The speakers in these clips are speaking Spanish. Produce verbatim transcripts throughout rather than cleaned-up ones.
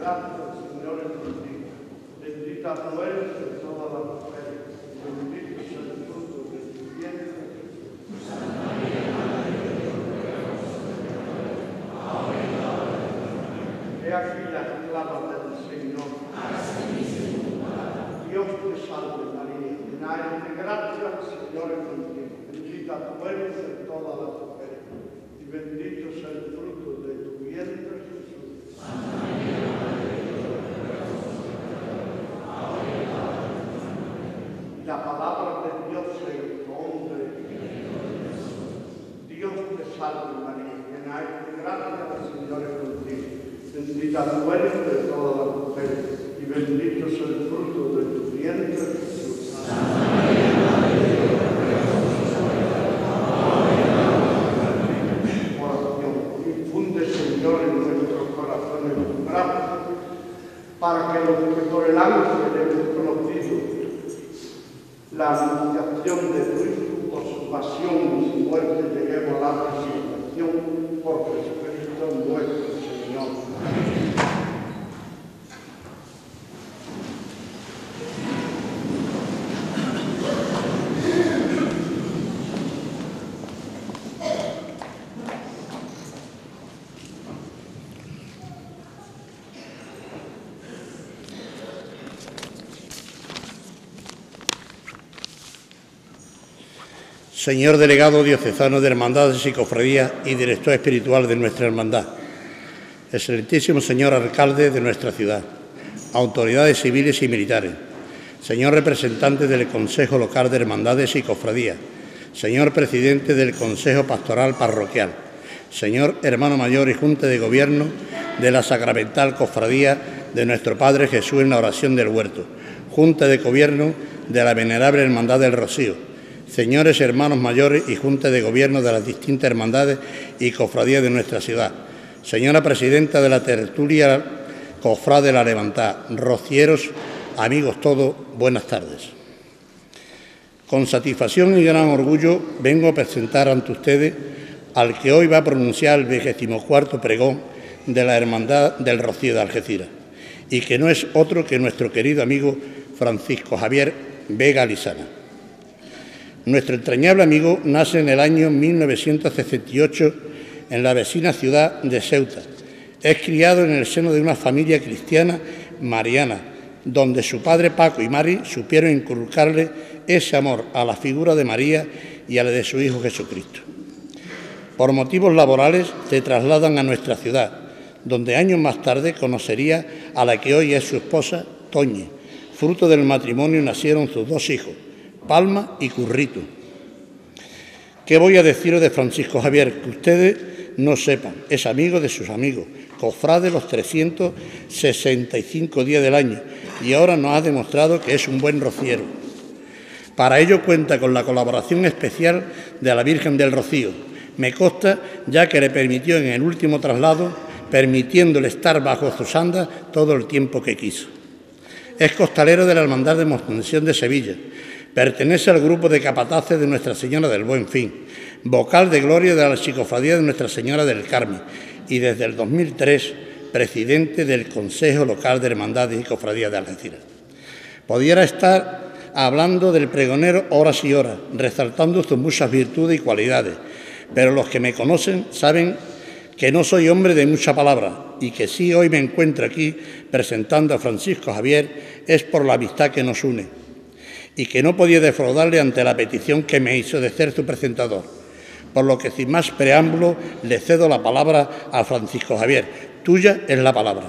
gracia del Señor es contigo. Bendita tú eres de todas las mujeres, y bendito es el fruto de tu vientre, Jesús. Santa María, Madre de Dios, ruega por nosotros, ahora y en la hora de nuestra muerte. He aquí la esclava del Señor. Hágase en mí según tu palabra. Dios te salve María, llena eres de gracia, el Señor es contigo. Bendita tú eres de todas las mujeres, y bendito es el fruto de tu vientre, Jesús. Santa María, Madre de Dios, ruega por nosotros, ahora y en la hora de nuestra muerte. Y la palabra de Dios se hizo hombre. Dios te salve María, llena eres de gracia, el Señor es contigo. Bendita tú eres de todas las mujeres, y bendito es el fruto de tu vientre, Jesús. Santa María, Madre de Dios, ruega por nosotros, ahora y en la hora de nuestra muerte. Oración. Infunde, Señor, en nuestros corazones tu gracia, para que los que por el ángel hemos conocido la anunciación de tu Hijo, por su pasión y su muerte, lleguemos a la resurrección por Jesucristo nuestro Señor. Señor delegado diocesano de Hermandades y Cofradías y director espiritual de nuestra hermandad, excelentísimo señor alcalde de nuestra ciudad, autoridades civiles y militares, señor representante del Consejo Local de Hermandades y Cofradías, señor presidente del Consejo Pastoral Parroquial, señor hermano mayor y Junta de Gobierno de la Sacramental Cofradía de nuestro Padre Jesús en la Oración del Huerto, Junta de Gobierno de la Venerable Hermandad del Rocío, señores hermanos mayores y Junta de Gobierno de las distintas hermandades y cofradías de nuestra ciudad, señora presidenta de la tertulia Cofrade de la Levantada, rocieros, amigos todos, buenas tardes. Con satisfacción y gran orgullo vengo a presentar ante ustedes al que hoy va a pronunciar el vigésimo cuarto pregón de la Hermandad del Rocío de Algeciras, y que no es otro que nuestro querido amigo Francisco Javier Vega Lizana. Nuestro entrañable amigo nace en el año mil novecientos sesenta y ocho en la vecina ciudad de Ceuta. Es criado en el seno de una familia cristiana mariana, donde su padre Paco y Mari supieron inculcarle ese amor a la figura de María y a la de su Hijo Jesucristo. Por motivos laborales se trasladan a nuestra ciudad, donde años más tarde conocería a la que hoy es su esposa, Toñi. Fruto del matrimonio nacieron sus dos hijos, Palma y Currito. ¿Qué voy a deciros de Francisco Javier? Que ustedes no sepan, es amigo de sus amigos, cofrade los trescientos sesenta y cinco días del año, y ahora nos ha demostrado que es un buen rociero. Para ello cuenta con la colaboración especial de la Virgen del Rocío. Me consta, ya que le permitió en el último traslado, permitiéndole estar bajo sus andas todo el tiempo que quiso. Es costalero de la Hermandad de Montensión de Sevilla. Pertenece al grupo de capataces de Nuestra Señora del Buen Fin, vocal de gloria de la Archicofradía de Nuestra Señora del Carmen y desde el dos mil tres presidente del Consejo Local de Hermandades y Cofradías de Algeciras. Pudiera estar hablando del pregonero horas y horas, resaltando sus muchas virtudes y cualidades, pero los que me conocen saben que no soy hombre de mucha palabra y que si hoy me encuentro aquí presentando a Francisco Javier es por la amistad que nos une, y que no podía defraudarle ante la petición que me hizo de ser su presentador, por lo que sin más preámbulo le cedo la palabra a Francisco Javier. Tuya es la palabra.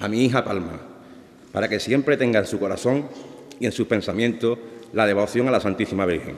a mi hija Palma, para que siempre tenga en su corazón y en sus pensamientos la devoción a la Santísima Virgen.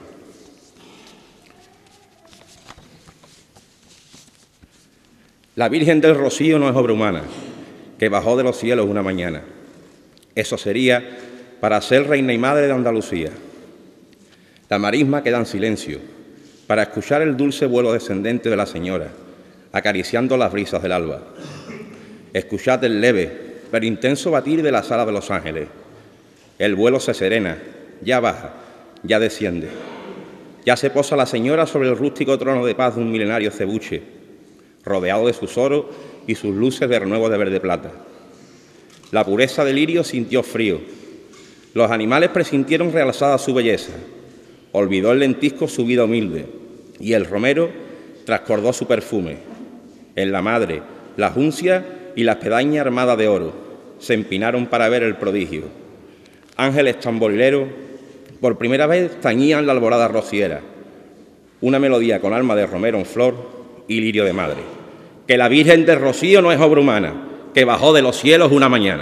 La Virgen del Rocío no es obra humana, que bajó de los cielos una mañana. Eso sería para ser reina y madre de Andalucía. La marisma queda en silencio, para escuchar el dulce vuelo descendente de la señora, acariciando las brisas del alba. Escuchad el leve, pero intenso batir de la sala de los ángeles. El vuelo se serena, ya baja, ya desciende. Ya se posa la señora sobre el rústico trono de paz de un milenario cebuche, rodeado de sus oros y sus luces de renuevo de verde plata. La pureza del lirio sintió frío. Los animales presintieron realzada su belleza. Olvidó el lentisco su vida humilde, y el romero trascordó su perfume. En la madre, la juncia y la espedaña armada de oro se empinaron para ver el prodigio. Ángeles tamborileros por primera vez tañían la alborada rociera, una melodía con alma de romero en flor y lirio de madre. Que la Virgen del Rocío no es obra humana, que bajó de los cielos una mañana.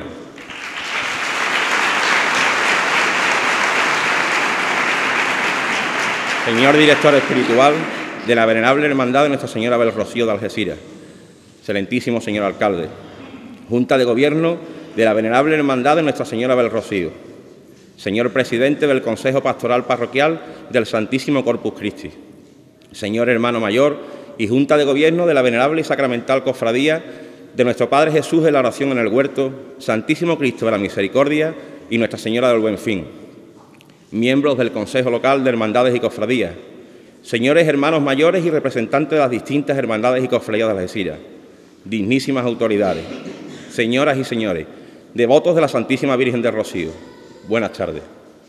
Señor director espiritual de la Venerable Hermandad de Nuestra Señora del Rocío de Algeciras, excelentísimo señor alcalde, Junta de Gobierno de la Venerable Hermandad de Nuestra Señora del Rocío, señor presidente del Consejo Pastoral Parroquial del Santísimo Corpus Christi, señor hermano mayor y Junta de Gobierno de la Venerable y Sacramental Cofradía de Nuestro Padre Jesús de la Oración en el Huerto, Santísimo Cristo de la Misericordia y Nuestra Señora del Buen Fin, miembros del Consejo Local de Hermandades y Cofradías, señores hermanos mayores y representantes de las distintas hermandades y cofradías de Algeciras, dignísimas autoridades, señoras y señores, devotos de la Santísima Virgen del Rocío, buenas tardes.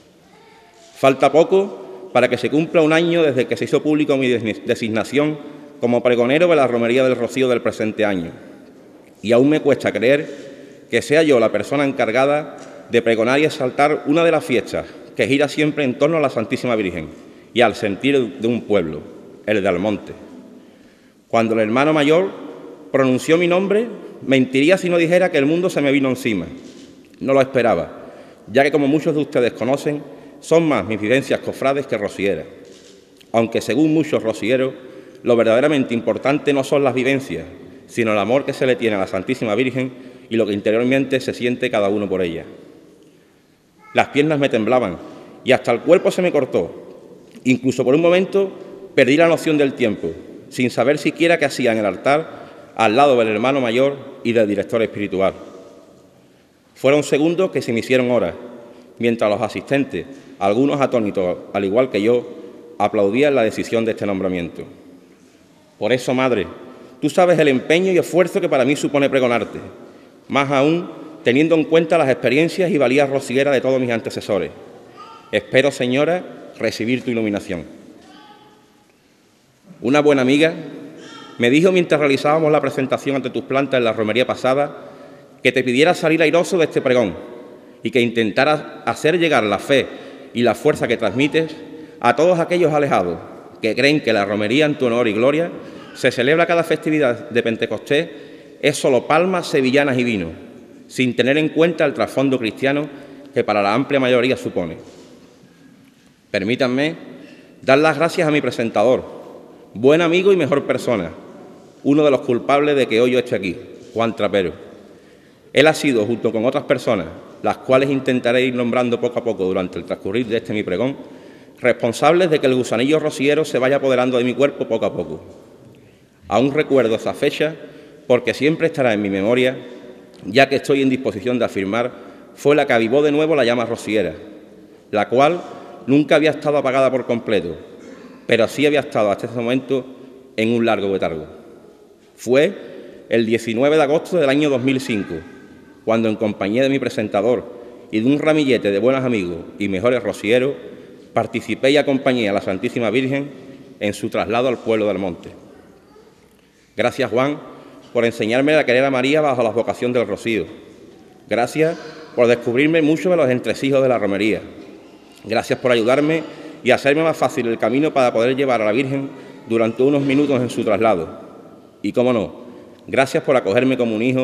Falta poco para que se cumpla un año desde que se hizo público mi designación como pregonero de la Romería del Rocío del presente año, y aún me cuesta creer que sea yo la persona encargada de pregonar y exaltar una de las fiestas que gira siempre en torno a la Santísima Virgen y al sentir de un pueblo, el de Almonte. Cuando el hermano mayor pronunció mi nombre, mentiría si no dijera que el mundo se me vino encima. No lo esperaba, ya que, como muchos de ustedes conocen, son más mis vivencias cofrades que rocieras. Aunque, según muchos rocieros, lo verdaderamente importante no son las vivencias, sino el amor que se le tiene a la Santísima Virgen y lo que interiormente se siente cada uno por ella. Las piernas me temblaban y hasta el cuerpo se me cortó. Incluso por un momento perdí la noción del tiempo, sin saber siquiera qué hacía en el altar al lado del hermano mayor y del director espiritual. Fueron segundos que se me hicieron horas, mientras los asistentes, algunos atónitos, al igual que yo, aplaudían la decisión de este nombramiento. Por eso, madre, tú sabes el empeño y esfuerzo que para mí supone pregonarte, más aún teniendo en cuenta las experiencias y valías rocieras de todos mis antecesores. Espero, señora, recibir tu iluminación. Una buena amiga me dijo mientras realizábamos la presentación ante tus plantas en la romería pasada que te pidiera salir airoso de este pregón y que intentaras hacer llegar la fe y la fuerza que transmites a todos aquellos alejados que creen que la romería en tu honor y gloria se celebra cada festividad de Pentecostés es solo palmas, sevillanas y vino, sin tener en cuenta el trasfondo cristiano que para la amplia mayoría supone. Permítanme dar las gracias a mi presentador, buen amigo y mejor persona, uno de los culpables de que hoy yo esté aquí, Juan Trapero. Él ha sido, junto con otras personas, las cuales intentaré ir nombrando poco a poco durante el transcurrir de este mi pregón, responsables de que el gusanillo rociero se vaya apoderando de mi cuerpo poco a poco. Aún recuerdo esa fecha porque siempre estará en mi memoria, ya que estoy en disposición de afirmar, fue la que avivó de nuevo la llama rociera, la cual nunca había estado apagada por completo, pero sí había estado hasta ese momento en un largo letargo. Fue el diecinueve de agosto del año dos mil cinco, cuando en compañía de mi presentador y de un ramillete de buenos amigos y mejores rocieros, participé y acompañé a la Santísima Virgen en su traslado al pueblo del Monte. Gracias, Juan, por enseñarme a querer a María bajo la vocación del rocío. Gracias por descubrirme mucho de los entresijos de la romería. Gracias por ayudarme y hacerme más fácil el camino para poder llevar a la Virgen durante unos minutos en su traslado. Y, cómo no, gracias por acogerme como un hijo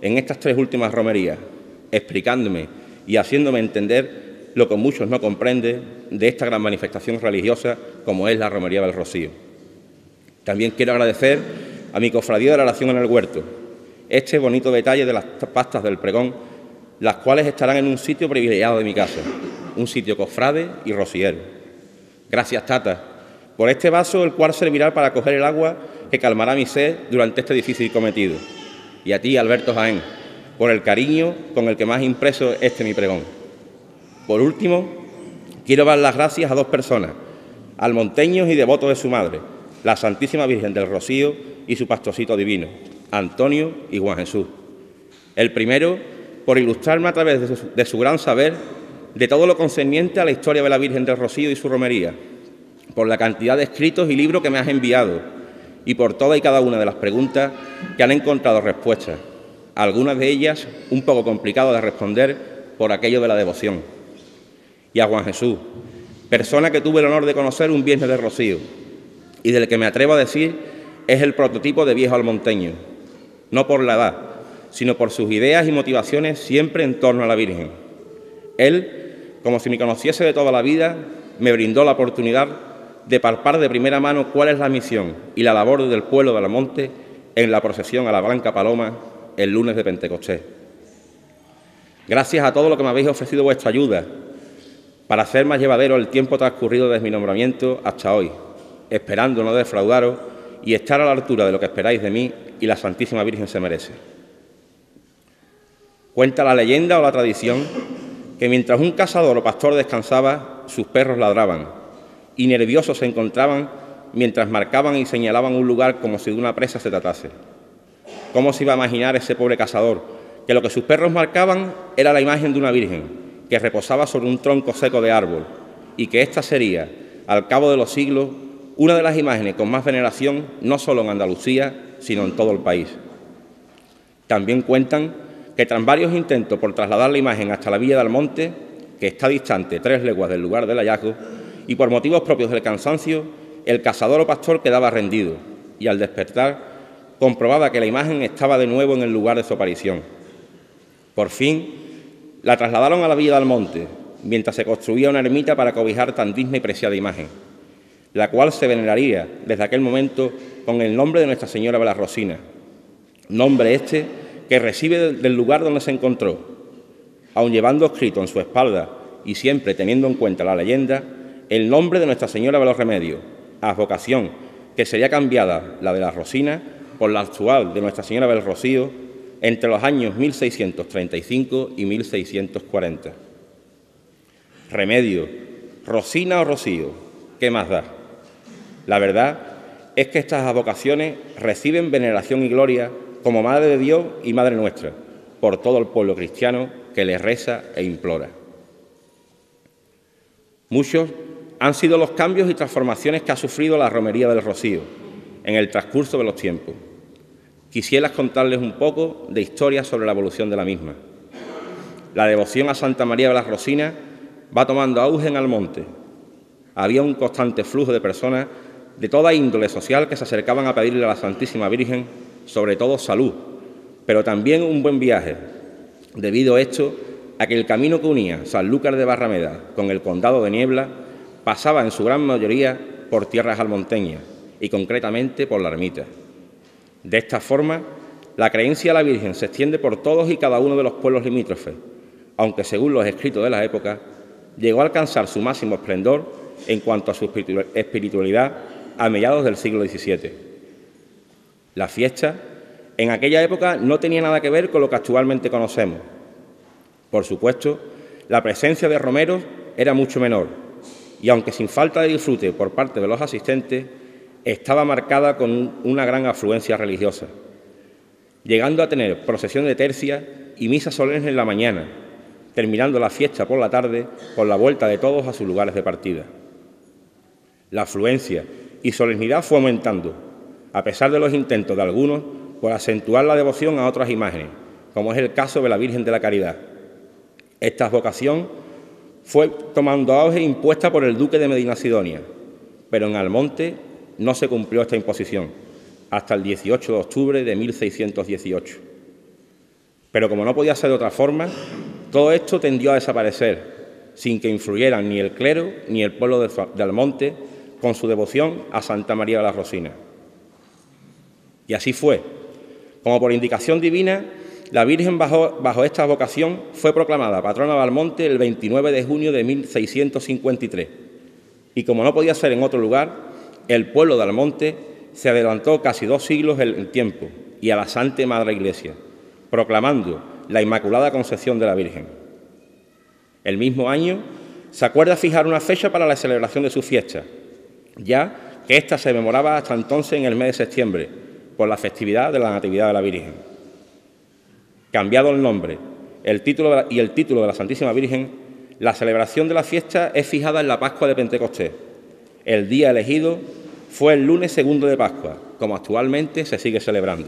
en estas tres últimas romerías, explicándome y haciéndome entender lo que muchos no comprenden de esta gran manifestación religiosa como es la Romería del Rocío. También quiero agradecer a mi cofradía de la Oración en el Huerto este bonito detalle de las pastas del pregón, las cuales estarán en un sitio privilegiado de mi casa, un sitio cofrade y rociero. Gracias, Tata, por este vaso, el cual servirá para coger el agua que calmará mi sed durante este difícil cometido. Y a ti, Alberto Jaén, por el cariño con el que me has impreso este mi pregón. Por último, quiero dar las gracias a dos personas, almonteños y devotos de su madre, la Santísima Virgen del Rocío y su pastorcito divino, Antonio y Juan Jesús. El primero, por ilustrarme a través de su, de su gran saber de todo lo concerniente a la historia de la Virgen del Rocío y su romería, por la cantidad de escritos y libros que me has enviado y por toda y cada una de las preguntas que han encontrado respuestas, algunas de ellas un poco complicadas de responder por aquello de la devoción. Y a Juan Jesús, persona que tuve el honor de conocer un viernes de Rocío y del que me atrevo a decir es el prototipo de viejo almonteño, no por la edad, sino por sus ideas y motivaciones siempre en torno a la Virgen. Él, como si me conociese de toda la vida, me brindó la oportunidad de palpar de primera mano cuál es la misión y la labor del pueblo de Almonte en la procesión a la Blanca Paloma el lunes de Pentecostés. Gracias a todo lo que me habéis ofrecido vuestra ayuda para hacer más llevadero el tiempo transcurrido desde mi nombramiento hasta hoy, esperando no defraudaros y estar a la altura de lo que esperáis de mí y la Santísima Virgen se merece. Cuenta la leyenda o la tradición que mientras un cazador o pastor descansaba, sus perros ladraban y nerviosos se encontraban mientras marcaban y señalaban un lugar como si de una presa se tratase. ¿Cómo se iba a imaginar ese pobre cazador que lo que sus perros marcaban era la imagen de una virgen que reposaba sobre un tronco seco de árbol y que ésta sería, al cabo de los siglos, una de las imágenes con más veneración no solo en Andalucía, sino en todo el país? También cuentan que tras varios intentos por trasladar la imagen hasta la villa de Almonte, que está distante tres leguas del lugar del hallazgo, y por motivos propios del cansancio, el cazador o pastor quedaba rendido y al despertar comprobaba que la imagen estaba de nuevo en el lugar de su aparición. Por fin la trasladaron a la villa de Almonte, mientras se construía una ermita para cobijar tan digna y preciada imagen, la cual se veneraría desde aquel momento con el nombre de Nuestra Señora de la Rosina, nombre este que recibe del lugar donde se encontró, aun llevando escrito en su espalda y siempre teniendo en cuenta la leyenda, el nombre de Nuestra Señora de los Remedios, advocación que sería cambiada, la de la Rosina, por la actual de Nuestra Señora del Rocío entre los años mil seiscientos treinta y cinco y mil seiscientos cuarenta. Remedio, Rosina o Rocío, ¿qué más da? La verdad es que estas advocaciones reciben veneración y gloria como Madre de Dios y Madre nuestra, por todo el pueblo cristiano que les reza e implora. Muchos han sido los cambios y transformaciones que ha sufrido la Romería del Rocío en el transcurso de los tiempos. Quisiera contarles un poco de historia sobre la evolución de la misma. La devoción a Santa María de las Rosinas va tomando auge en Almonte. Había un constante flujo de personas de toda índole social que se acercaban a pedirle a la Santísima Virgen, sobre todo salud, pero también un buen viaje, debido a esto a que el camino que unía Sanlúcar de Barrameda con el Condado de Niebla pasaba en su gran mayoría por tierras almonteñas y concretamente por la ermita. De esta forma, la creencia a la Virgen se extiende por todos y cada uno de los pueblos limítrofes, aunque según los escritos de la época, llegó a alcanzar su máximo esplendor en cuanto a su espiritualidad a mediados del siglo diecisiete. La fiesta en aquella época no tenía nada que ver con lo que actualmente conocemos. Por supuesto, la presencia de romeros era mucho menor y, aunque sin falta de disfrute por parte de los asistentes, estaba marcada con una gran afluencia religiosa, llegando a tener procesión de tercia y misa solemne en la mañana, terminando la fiesta por la tarde con la vuelta de todos a sus lugares de partida. La afluencia y solemnidad fue aumentando, a pesar de los intentos de algunos por acentuar la devoción a otras imágenes, como es el caso de la Virgen de la Caridad. Esta vocación fue tomando auge impuesta por el duque de Medinasidonia, pero en Almonte no se cumplió esta imposición hasta el dieciocho de octubre de mil seiscientos dieciocho. Pero como no podía ser de otra forma, todo esto tendió a desaparecer, sin que influyeran ni el clero ni el pueblo de Almonte con su devoción a Santa María de la Rosina. Y así fue. Como por indicación divina, la Virgen bajo, bajo esta vocación fue proclamada patrona de Almonte el veintinueve de junio de mil seiscientos cincuenta y tres. Y como no podía ser en otro lugar, el pueblo de Almonte se adelantó casi dos siglos en tiempo y a la Santa Madre Iglesia, proclamando la Inmaculada Concepción de la Virgen. El mismo año se acuerda fijar una fecha para la celebración de su fiesta, ya que ésta se memoraba hasta entonces en el mes de septiembre, por la festividad de la Natividad de la Virgen. Cambiado el nombre el título de la, y el título de la Santísima Virgen, la celebración de la fiesta es fijada en la Pascua de Pentecostés. El día elegido fue el lunes segundo de Pascua, como actualmente se sigue celebrando.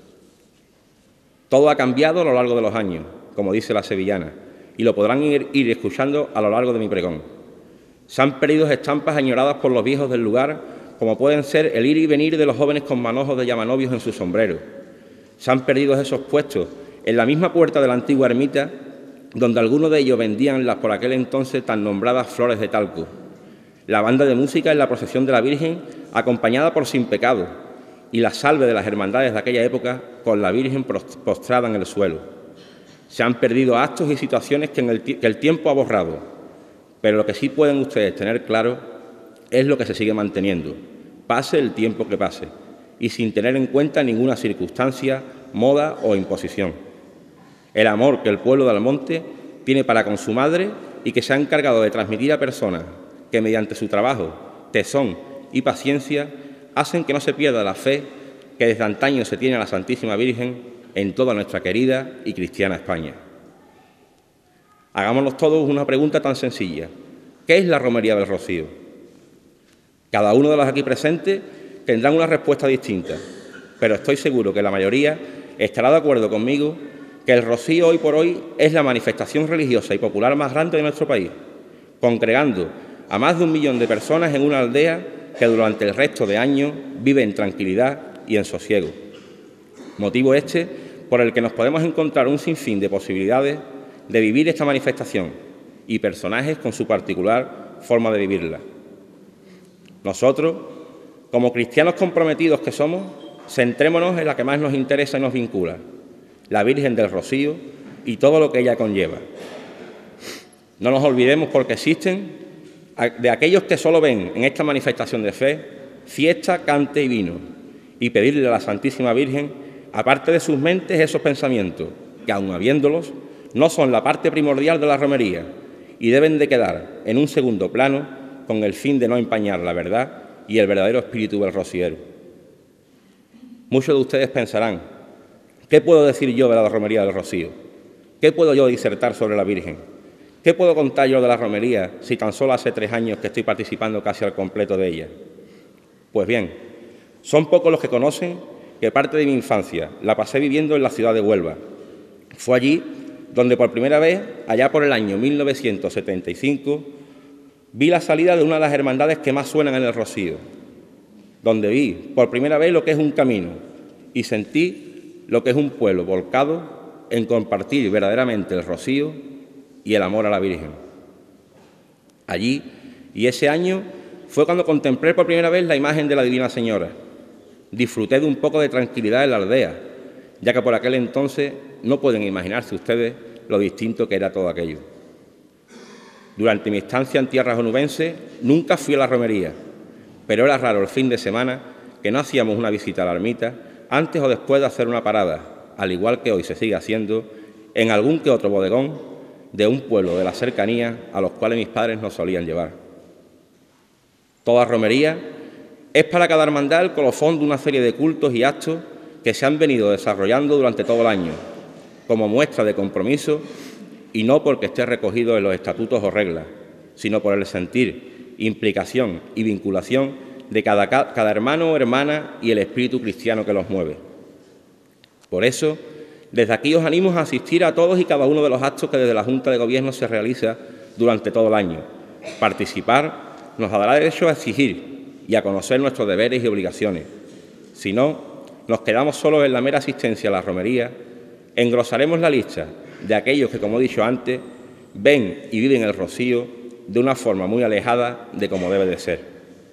Todo ha cambiado a lo largo de los años, como dice la sevillana, y lo podrán ir, ir escuchando a lo largo de mi pregón. Se han perdido estampas añoradas por los viejos del lugar, como pueden ser el ir y venir de los jóvenes con manojos de llamanovios en sus sombreros. Se han perdido esos puestos en la misma puerta de la antigua ermita, donde algunos de ellos vendían las por aquel entonces tan nombradas flores de talco. La banda de música en la procesión de la Virgen, acompañada por Sin Pecado, y la salve de las hermandades de aquella época con la Virgen postrada en el suelo. Se han perdido actos y situaciones que, en el, que el tiempo ha borrado, pero lo que sí pueden ustedes tener claro es lo que se sigue manteniendo, pase el tiempo que pase, y sin tener en cuenta ninguna circunstancia, moda o imposición. El amor que el pueblo de Almonte tiene para con su madre y que se ha encargado de transmitir a personas que mediante su trabajo, tesón y paciencia hacen que no se pierda la fe que desde antaño se tiene a la Santísima Virgen en toda nuestra querida y cristiana España. Hagámonos todos una pregunta tan sencilla. ¿Qué es la Romería del Rocío? Cada uno de los aquí presentes tendrán una respuesta distinta, pero estoy seguro que la mayoría estará de acuerdo conmigo que el Rocío hoy por hoy es la manifestación religiosa y popular más grande de nuestro país, congregando a más de un millón de personas en una aldea que durante el resto de años vive en tranquilidad y en sosiego. Motivo este por el que nos podemos encontrar un sinfín de posibilidades de vivir esta manifestación y personajes con su particular forma de vivirla. Nosotros, como cristianos comprometidos que somos, centrémonos en la que más nos interesa y nos vincula, la Virgen del Rocío y todo lo que ella conlleva. No nos olvidemos, porque existen, de aquellos que solo ven en esta manifestación de fe fiesta, cante y vino, y pedirle a la Santísima Virgen, aparte de sus mentes, esos pensamientos, que aun habiéndolos, no son la parte primordial de la romería y deben de quedar en un segundo plano con el fin de no empañar la verdad y el verdadero espíritu del rociero. Muchos de ustedes pensarán, ¿qué puedo decir yo de la romería del Rocío? ¿Qué puedo yo disertar sobre la Virgen? ¿Qué puedo contar yo de la romería si tan solo hace tres años que estoy participando casi al completo de ella? Pues bien, son pocos los que conocen que parte de mi infancia la pasé viviendo en la ciudad de Huelva. Fue allí donde por primera vez, allá por el año mil novecientos setenta y cinco, vi la salida de una de las hermandades que más suenan en el Rocío, donde vi por primera vez lo que es un camino y sentí lo que es un pueblo volcado en compartir verdaderamente el Rocío y el amor a la Virgen. Allí, y ese año, fue cuando contemplé por primera vez la imagen de la Divina Señora. Disfruté de un poco de tranquilidad en la aldea, ya que por aquel entonces no pueden imaginarse ustedes lo distinto que era todo aquello. Durante mi estancia en tierras onubenses nunca fui a la romería, pero era raro el fin de semana que no hacíamos una visita a la ermita antes o después de hacer una parada, al igual que hoy se sigue haciendo, en algún que otro bodegón de un pueblo de la cercanía a los cuales mis padres nos solían llevar. Toda romería es para cada hermandad el colofón de una serie de cultos y actos que se han venido desarrollando durante todo el año, como muestra de compromiso, y no porque esté recogido en los estatutos o reglas, sino por el sentir, implicación y vinculación de cada, cada hermano o hermana y el espíritu cristiano que los mueve. Por eso, desde aquí os animo a asistir a todos y cada uno de los actos que desde la Junta de Gobierno se realiza durante todo el año. Participar nos dará derecho a exigir y a conocer nuestros deberes y obligaciones. Si no, nos quedamos solos en la mera asistencia a la romería, engrosaremos la lista de aquellos que, como he dicho antes, ven y viven el rocío de una forma muy alejada de como debe de ser.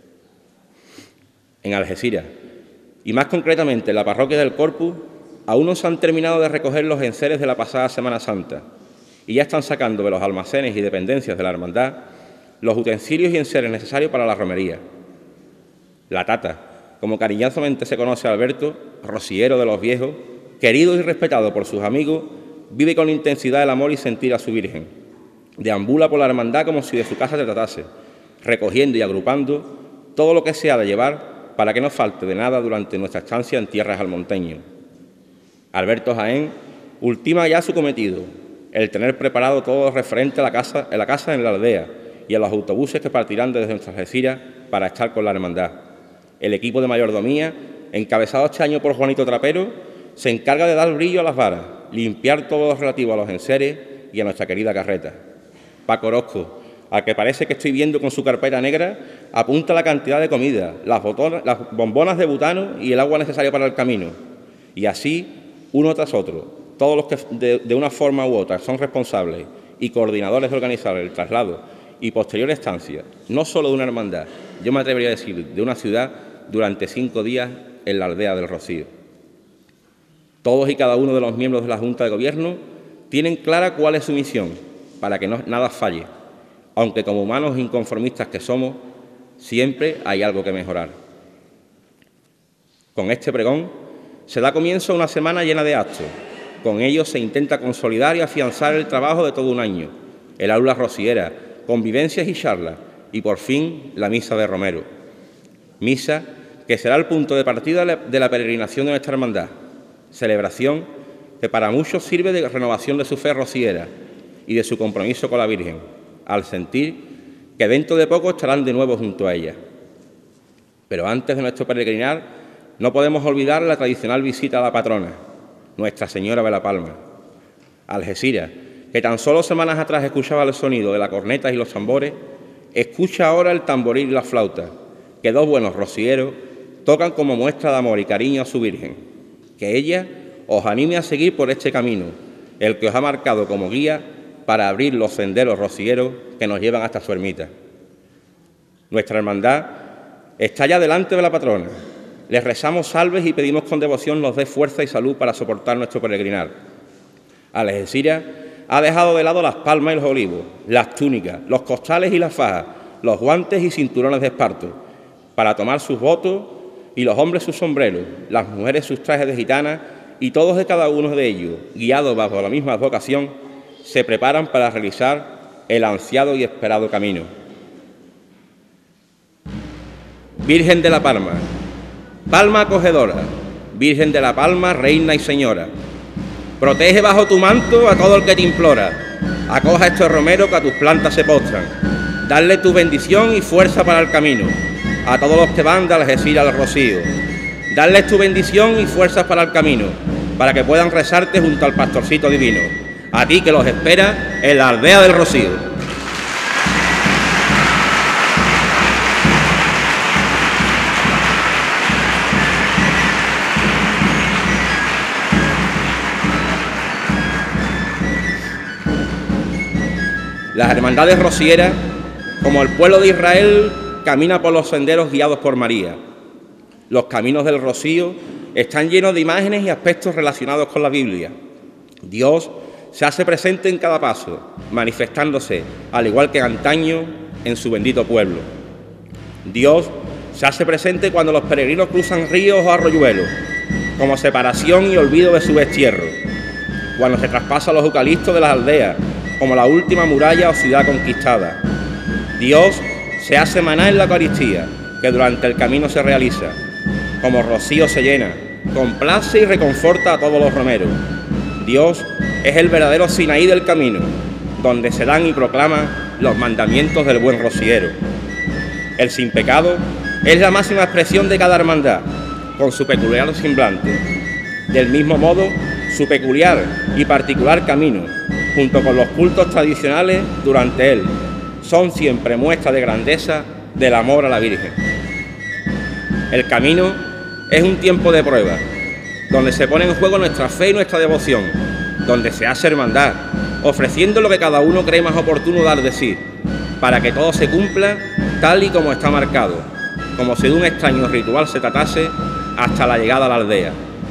En Algeciras, y más concretamente en la parroquia del Corpus, aún no se han terminado de recoger los enseres de la pasada Semana Santa y ya están sacando de los almacenes y dependencias de la hermandad los utensilios y enseres necesarios para la romería. La Tata, como cariñosamente se conoce a Alberto, rociero de los viejos, querido y respetado por sus amigos, vive con intensidad el amor y sentir a su Virgen. Deambula por la hermandad como si de su casa se tratase, recogiendo y agrupando todo lo que se ha de llevar para que no falte de nada durante nuestra estancia en tierras almonteñas. Alberto Jaén ultima ya su cometido, el tener preparado todo lo referente a la casa, a la casa en la aldea y a los autobuses que partirán desde nuestra Algeciras para estar con la hermandad. El equipo de mayordomía, encabezado este año por Juanito Trapero, se encarga de dar brillo a las varas, limpiar todo lo relativo a los enseres y a nuestra querida carreta. Paco Orozco, al que parece que estoy viendo con su carpeta negra, apunta la cantidad de comida, las, botonas, las bombonas de butano y el agua necesaria para el camino. Y así, uno tras otro, todos los que de, de una forma u otra son responsables y coordinadores de organizar el traslado y posterior estancia, no solo de una hermandad, yo me atrevería a decir, de una ciudad, durante cinco días en la aldea del Rocío. Todos y cada uno de los miembros de la Junta de Gobierno tienen clara cuál es su misión, para que no, nada falle, aunque como humanos inconformistas que somos, siempre hay algo que mejorar. Con este pregón se da comienzo a una semana llena de actos. Con ello se intenta consolidar y afianzar el trabajo de todo un año, el aula rociera, convivencias y charlas, y por fin la misa de Romero. Misa que será el punto de partida de la peregrinación de nuestra hermandad, celebración que para muchos sirve de renovación de su fe rociera y de su compromiso con la Virgen, al sentir que dentro de poco estarán de nuevo junto a ella. Pero antes de nuestro peregrinar, no podemos olvidar la tradicional visita a la patrona, Nuestra Señora de la Palma. Algeciras, que tan solo semanas atrás escuchaba el sonido de las cornetas y los tambores, escucha ahora el tamboril y la flauta, que dos buenos rocieros tocan como muestra de amor y cariño a su Virgen. Que ella os anime a seguir por este camino, el que os ha marcado como guía para abrir los senderos rocieros que nos llevan hasta su ermita. Nuestra hermandad está ya delante de la patrona. Les rezamos salves y pedimos con devoción nos dé fuerza y salud para soportar nuestro peregrinar. Algeciras ha dejado de lado las palmas y los olivos, las túnicas, los costales y las fajas, los guantes y cinturones de esparto, para tomar sus votos y los hombres sus sombreros, las mujeres sus trajes de gitana y todos y cada uno de ellos, guiados bajo la misma vocación, se preparan para realizar el ansiado y esperado camino. Virgen de la Palma, Palma acogedora, Virgen de la Palma, Reina y Señora, protege bajo tu manto a todo el que te implora, acoja a este romero que a tus plantas se postran, darle tu bendición y fuerza para el camino, a todos los que van de Algeciras al Rocío, darles tu bendición y fuerzas para el camino, para que puedan rezarte junto al pastorcito divino, a ti que los espera en la aldea del Rocío. Las hermandades rocieras, como el pueblo de Israel, camina por los senderos guiados por María. Los caminos del Rocío están llenos de imágenes y aspectos relacionados con la Biblia. Dios se hace presente en cada paso, manifestándose, al igual que antaño, en su bendito pueblo. Dios se hace presente cuando los peregrinos cruzan ríos o arroyuelos, como separación y olvido de su destierro, cuando se traspasa los eucaliptos de las aldeas, como la última muralla o ciudad conquistada. Dios se hace maná en la Eucaristía, que durante el camino se realiza, como rocío se llena, complace y reconforta a todos los romeros. Dios es el verdadero Sinaí del camino, donde se dan y proclaman los mandamientos del buen rociero. El sin pecado es la máxima expresión de cada hermandad, con su peculiar semblante. Del mismo modo, su peculiar y particular camino, junto con los cultos tradicionales durante él, son siempre muestra de grandeza del amor a la Virgen. El camino es un tiempo de prueba, donde se pone en juego nuestra fe y nuestra devoción, donde se hace hermandad, ofreciendo lo que cada uno cree más oportuno dar de sí, para que todo se cumpla tal y como está marcado, como si de un extraño ritual se tratase hasta la llegada a la aldea.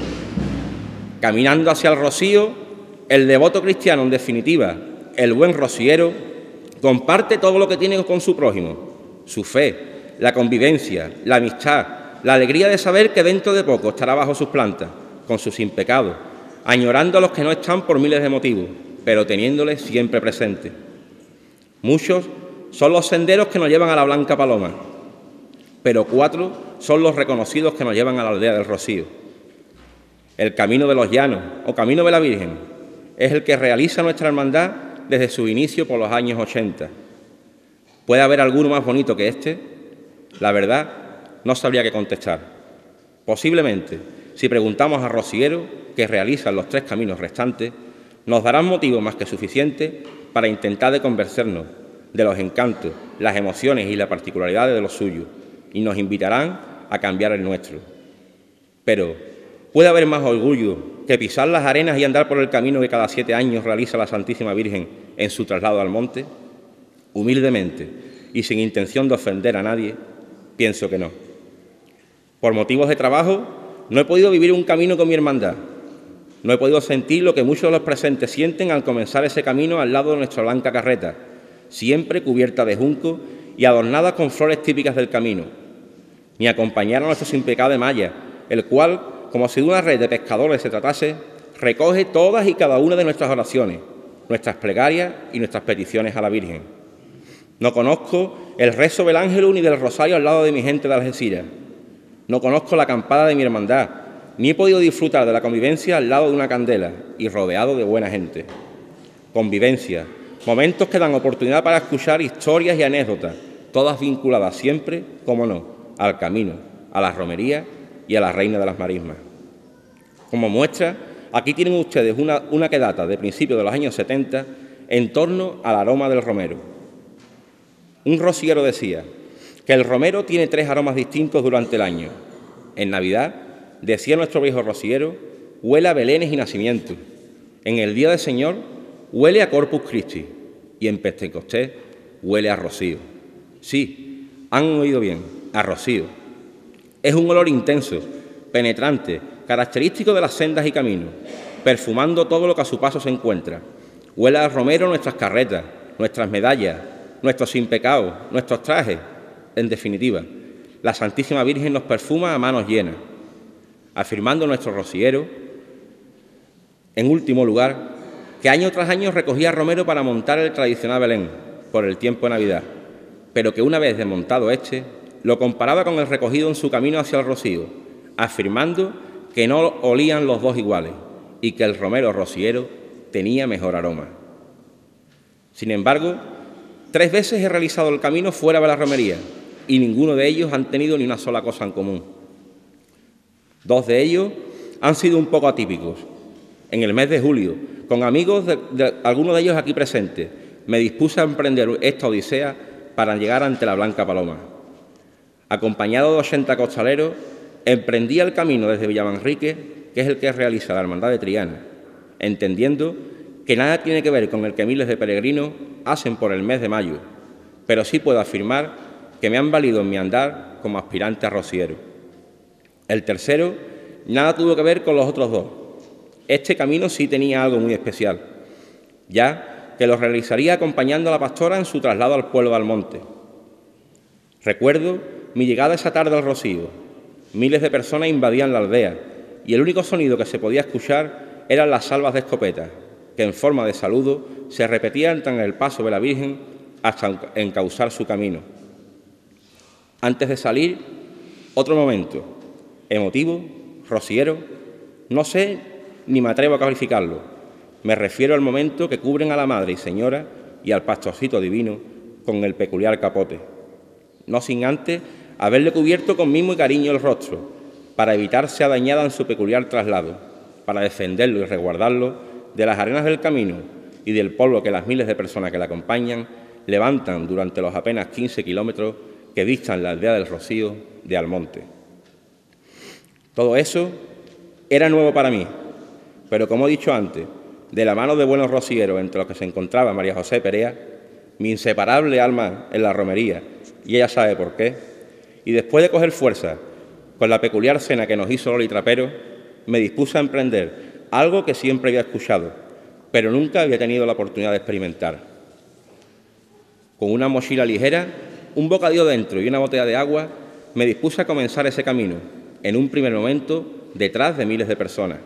Caminando hacia el rocío, el devoto cristiano, en definitiva, el buen rociero, comparte todo lo que tiene con su prójimo, su fe, la convivencia, la amistad, la alegría de saber que dentro de poco estará bajo sus plantas, con sus impecados, añorando a los que no están por miles de motivos, pero teniéndoles siempre presentes. Muchos son los senderos que nos llevan a la Blanca Paloma, pero cuatro son los reconocidos que nos llevan a la aldea del Rocío. El Camino de los Llanos, o Camino de la Virgen, es el que realiza nuestra hermandad desde su inicio por los años ochenta. ¿Puede haber alguno más bonito que este? La verdad, no sabría qué contestar. Posiblemente, si preguntamos a rocieros que realizan los tres caminos restantes, nos darán motivos más que suficientes para intentar de convencernos de los encantos, las emociones y las particularidades de los suyos, y nos invitarán a cambiar el nuestro. Pero, ¿puede haber más orgullo que pisar las arenas y andar por el camino que cada siete años realiza la Santísima Virgen en su traslado al monte? Humildemente y sin intención de ofender a nadie, pienso que no. Por motivos de trabajo, no he podido vivir un camino con mi hermandad. No he podido sentir lo que muchos de los presentes sienten al comenzar ese camino al lado de nuestra blanca carreta, siempre cubierta de junco y adornada con flores típicas del camino, ni acompañar a nuestro sin pecado de malla, el cual, como si de una red de pescadores se tratase, recoge todas y cada una de nuestras oraciones, nuestras plegarias y nuestras peticiones a la Virgen. No conozco el rezo del ángel ni del rosario al lado de mi gente de Algeciras. No conozco la acampada de mi hermandad, ni he podido disfrutar de la convivencia al lado de una candela y rodeado de buena gente. Convivencia, momentos que dan oportunidad para escuchar historias y anécdotas, todas vinculadas siempre, como no, al camino, a la romería y a la Reina de las Marismas. Como muestra, aquí tienen ustedes una, una que data de principios de los años setenta en torno al aroma del romero. Un rociero decía que el romero tiene tres aromas distintos durante el año. En Navidad, decía nuestro viejo rociero, huele a belenes y nacimientos. En el Día del Señor, huele a Corpus Christi. Y en Pentecostés, huele a rocío. Sí, han oído bien, a rocío. Es un olor intenso, penetrante, característico de las sendas y caminos, perfumando todo lo que a su paso se encuentra. Huele a romero nuestras carretas, nuestras medallas, nuestros sin pecados, nuestros trajes. En definitiva, la Santísima Virgen nos perfuma a manos llenas, afirmando nuestro rociero, en último lugar, que año tras año recogía romero para montar el tradicional Belén por el tiempo de Navidad, pero que una vez desmontado este, lo comparaba con el recogido en su camino hacia el rocío, afirmando que no olían los dos iguales y que el romero rociero tenía mejor aroma. Sin embargo, tres veces he realizado el camino fuera de la romería y ninguno de ellos han tenido ni una sola cosa en común. Dos de ellos han sido un poco atípicos. En el mes de julio, con amigos de, de algunos de ellos aquí presentes, me dispuse a emprender esta odisea para llegar ante la Blanca Paloma. Acompañado de ochenta costaleros, emprendí el camino desde Villamanrique, que es el que realiza la Hermandad de Triana, entendiendo que nada tiene que ver con el que miles de peregrinos hacen por el mes de mayo, pero sí puedo afirmar que me han valido en mi andar como aspirante a rociero. El tercero nada tuvo que ver con los otros dos. Este camino sí tenía algo muy especial, ya que lo realizaría acompañando a la pastora en su traslado al pueblo de Almonte. Recuerdo mi llegada esa tarde al Rocío. Miles de personas invadían la aldea y el único sonido que se podía escuchar eran las salvas de escopeta, que en forma de saludo se repetían en el paso de la Virgen hasta encauzar su camino. Antes de salir, otro momento, emotivo, rociero, no sé ni me atrevo a calificarlo. Me refiero al momento que cubren a la Madre y Señora y al pastorcito divino con el peculiar capote, no sin antes haberle cubierto con mimo y cariño el rostro, para evitar sea dañada en su peculiar traslado, para defenderlo y resguardarlo de las arenas del camino y del polvo que las miles de personas que la acompañan levantan durante los apenas quince kilómetros que distan la aldea del Rocío de Almonte. Todo eso era nuevo para mí, pero como he dicho antes, de la mano de buenos rocieros, entre los que se encontraba María José Perea, mi inseparable alma en la romería, y ella sabe por qué, y después de coger fuerza con la peculiar cena que nos hizo Loli Trapero, me dispuse a emprender algo que siempre había escuchado, pero nunca había tenido la oportunidad de experimentar. Con una mochila ligera, un bocadillo dentro y una botella de agua, me dispuse a comenzar ese camino, en un primer momento, detrás de miles de personas.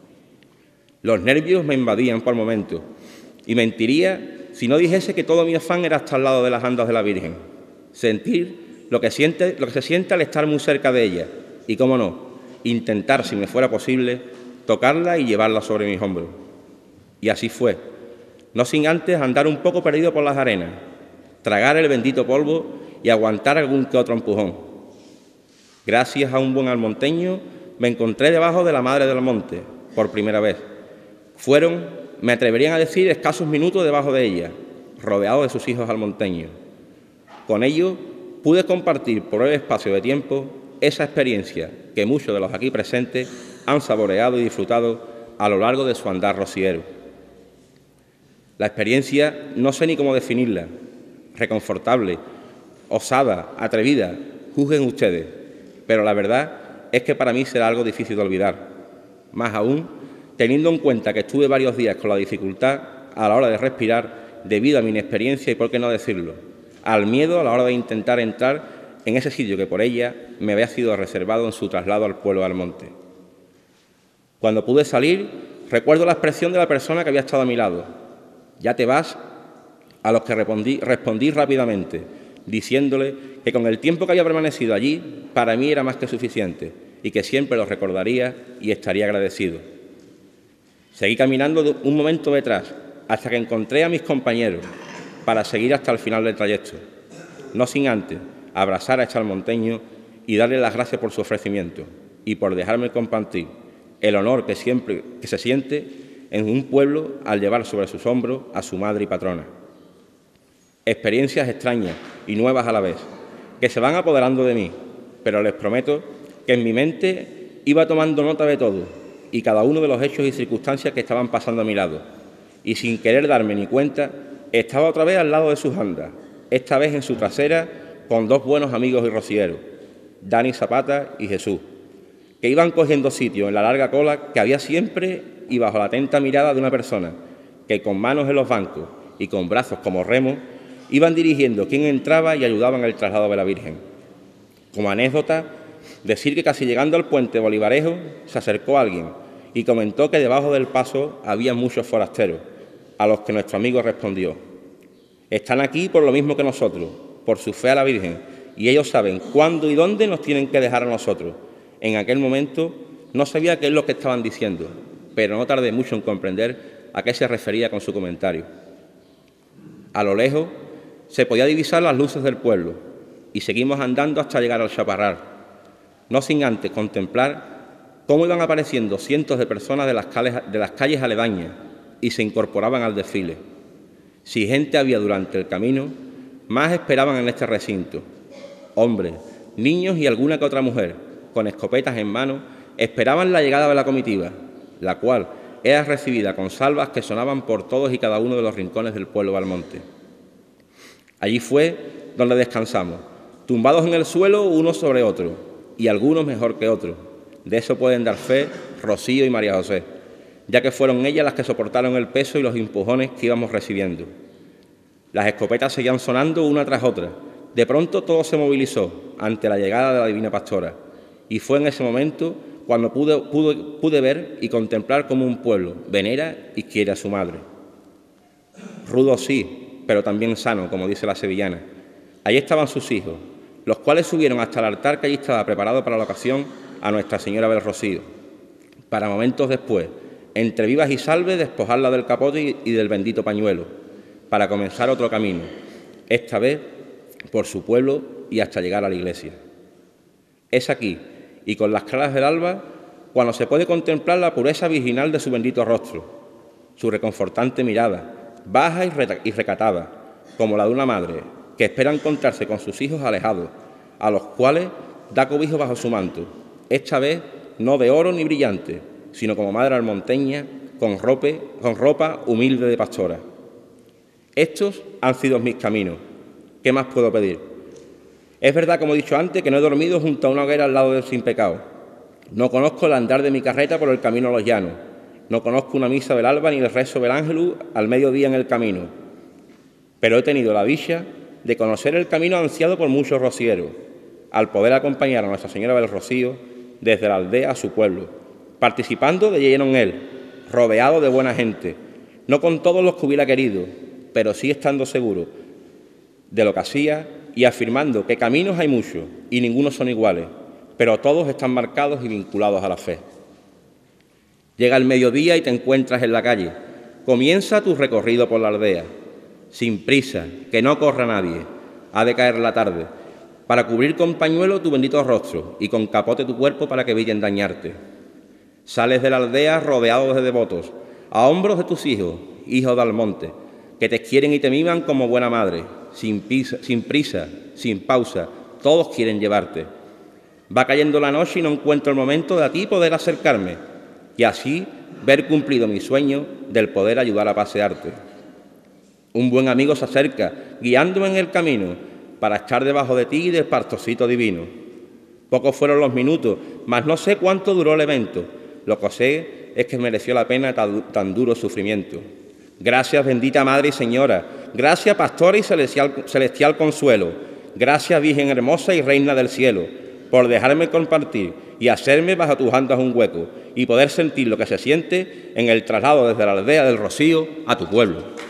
Los nervios me invadían por momentos, y mentiría si no dijese que todo mi afán era estar al lado de las andas de la Virgen, sentir lo que, siente, lo que se siente al estar muy cerca de ella, y, cómo no, intentar, si me fuera posible, tocarla y llevarla sobre mis hombros. Y así fue, no sin antes andar un poco perdido por las arenas, tragar el bendito polvo y aguantar algún que otro empujón. Gracias a un buen almonteño, me encontré debajo de la Madre del Monte, por primera vez. Fueron, me atreverían a decir, escasos minutos debajo de ella, rodeado de sus hijos almonteños. Con ello, pude compartir por breve espacio de tiempo esa experiencia que muchos de los aquí presentes han saboreado y disfrutado a lo largo de su andar rociero. La experiencia no sé ni cómo definirla, reconfortable, osada, atrevida, juzguen ustedes, pero la verdad es que para mí será algo difícil de olvidar, más aún teniendo en cuenta que estuve varios días con la dificultad a la hora de respirar debido a mi inexperiencia y, por qué no decirlo, al miedo a la hora de intentar entrar en ese sitio que por ella me había sido reservado en su traslado al pueblo de Almonte. Cuando pude salir, recuerdo la expresión de la persona que había estado a mi lado. «Ya te vas», a los que respondí, respondí rápidamente, diciéndole que con el tiempo que había permanecido allí, para mí era más que suficiente y que siempre lo recordaría y estaría agradecido. Seguí caminando un momento detrás, hasta que encontré a mis compañeros, para seguir hasta el final del trayecto, no sin antes abrazar a este almonteño y darle las gracias por su ofrecimiento y por dejarme compartir el honor que siempre que se siente en un pueblo al llevar sobre sus hombros a su madre y patrona. Experiencias extrañas y nuevas a la vez, que se van apoderando de mí, pero les prometo que en mi mente iba tomando nota de todo y cada uno de los hechos y circunstancias que estaban pasando a mi lado, y sin querer darme ni cuenta, estaba otra vez al lado de sus andas, esta vez en su trasera, con dos buenos amigos y rocieros, Dani Zapata y Jesús, que iban cogiendo sitio en la larga cola que había siempre y bajo la atenta mirada de una persona que, con manos en los bancos y con brazos como remos, iban dirigiendo quién entraba y ayudaban en el traslado de la Virgen. Como anécdota, decir que casi llegando al puente Bolivarejo se acercó alguien y comentó que debajo del paso había muchos forasteros, a los que nuestro amigo respondió: «Están aquí por lo mismo que nosotros, por su fe a la Virgen, y ellos saben cuándo y dónde nos tienen que dejar a nosotros». En aquel momento no sabía qué es lo que estaban diciendo, pero no tardé mucho en comprender a qué se refería con su comentario. A lo lejos se podía divisar las luces del pueblo y seguimos andando hasta llegar al Chaparral, no sin antes contemplar cómo iban apareciendo cientos de personas de las calles, de las calles aledañas y se incorporaban al desfile. Si gente había durante el camino, más esperaban en este recinto. Hombres, niños y alguna que otra mujer, con escopetas en mano, esperaban la llegada de la comitiva, la cual era recibida con salvas que sonaban por todos y cada uno de los rincones del pueblo de Almonte. Allí fue donde descansamos, tumbados en el suelo unos sobre otros, y algunos mejor que otros. De eso pueden dar fe Rocío y María José, ya que fueron ellas las que soportaron el peso y los empujones que íbamos recibiendo. Las escopetas seguían sonando una tras otra. De pronto todo se movilizó ante la llegada de la Divina Pastora, y fue en ese momento cuando pude, pude, pude ver y contemplar cómo un pueblo venera y quiere a su madre. Rudo sí, pero también sano, como dice la sevillana. Allí estaban sus hijos, los cuales subieron hasta el altar que allí estaba preparado para la ocasión a Nuestra Señora del Rocío, para momentos después, entre vivas y salves, despojarla del capote y del bendito pañuelo, para comenzar otro camino, esta vez por su pueblo y hasta llegar a la iglesia. Es aquí, y con las claras del alba, cuando se puede contemplar la pureza virginal de su bendito rostro, su reconfortante mirada, baja y recatada, como la de una madre que espera encontrarse con sus hijos alejados, a los cuales da cobijo bajo su manto, esta vez no de oro ni brillante, sino como madre almonteña, con ropa, con ropa humilde de pastora. Estos han sido mis caminos. ¿Qué más puedo pedir? Es verdad, como he dicho antes, que no he dormido junto a una hoguera al lado del sin pecado. No conozco el andar de mi carreta por el camino a los llanos. No conozco una misa del alba ni el rezo del ángelus al mediodía en el camino. Pero he tenido la dicha de conocer el camino ansiado por muchos rocieros, al poder acompañar a Nuestra Señora del Rocío desde la aldea a su pueblo, participando de lleno en él, rodeado de buena gente, no con todos los que hubiera querido, pero sí estando seguro de lo que hacía y afirmando que caminos hay muchos y ninguno son iguales, pero todos están marcados y vinculados a la fe. Llega el mediodía y te encuentras en la calle. Comienza tu recorrido por la aldea. Sin prisa, que no corra nadie. Ha de caer la tarde, para cubrir con pañuelo tu bendito rostro y con capote tu cuerpo para que eviten dañarte. Sales de la aldea rodeado de devotos, a hombros de tus hijos, hijos de Almonte, que te quieren y te miman como buena madre, sin prisa, sin prisa, sin pausa, todos quieren llevarte. Va cayendo la noche y no encuentro el momento de a ti poder acercarme y así ver cumplido mi sueño del poder ayudar a pasearte. Un buen amigo se acerca, guiándome en el camino, para estar debajo de ti y del pastorcito divino. Pocos fueron los minutos, mas no sé cuánto duró el evento. Lo que sé es que mereció la pena tan, tan duro sufrimiento. Gracias, bendita Madre y Señora. Gracias, Pastora y celestial, celestial consuelo. Gracias, Virgen hermosa y Reina del cielo, por dejarme compartir y hacerme bajo tus andas un hueco y poder sentir lo que se siente en el traslado desde la aldea del Rocío a tu pueblo.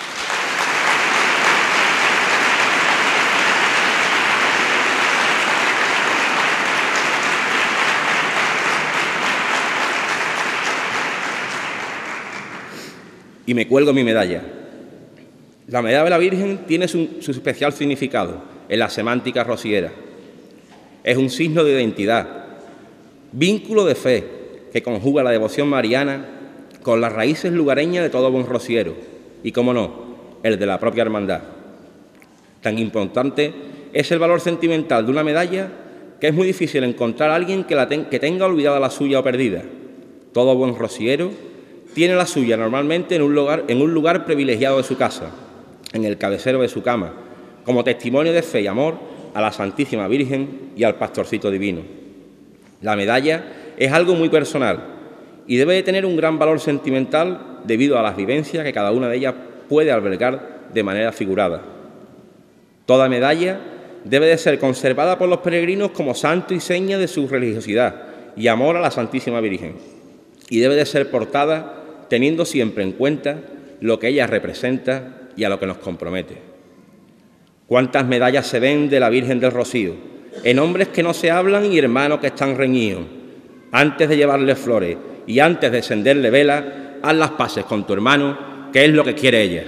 Y me cuelgo mi medalla. La medalla de la Virgen tiene su, su especial significado en la semántica rociera. Es un signo de identidad, vínculo de fe que conjuga la devoción mariana con las raíces lugareñas de todo buen rociero y, como no, el de la propia hermandad. Tan importante es el valor sentimental de una medalla que es muy difícil encontrar a alguien que, la ten, que tenga olvidada la suya o perdida. Todo buen rociero tiene la suya normalmente en un, lugar, en un lugar privilegiado de su casa, en el cabecero de su cama, como testimonio de fe y amor a la Santísima Virgen y al Pastorcito Divino. La medalla es algo muy personal y debe de tener un gran valor sentimental debido a las vivencias que cada una de ellas puede albergar de manera figurada. Toda medalla debe de ser conservada por los peregrinos como santo y seña de su religiosidad y amor a la Santísima Virgen, y debe de ser portada teniendo siempre en cuenta lo que ella representa y a lo que nos compromete. ¿Cuántas medallas se ven de la Virgen del Rocío, en hombres que no se hablan y hermanos que están reñidos? Antes de llevarle flores y antes de encenderle velas, haz las paces con tu hermano, que es lo que quiere ella.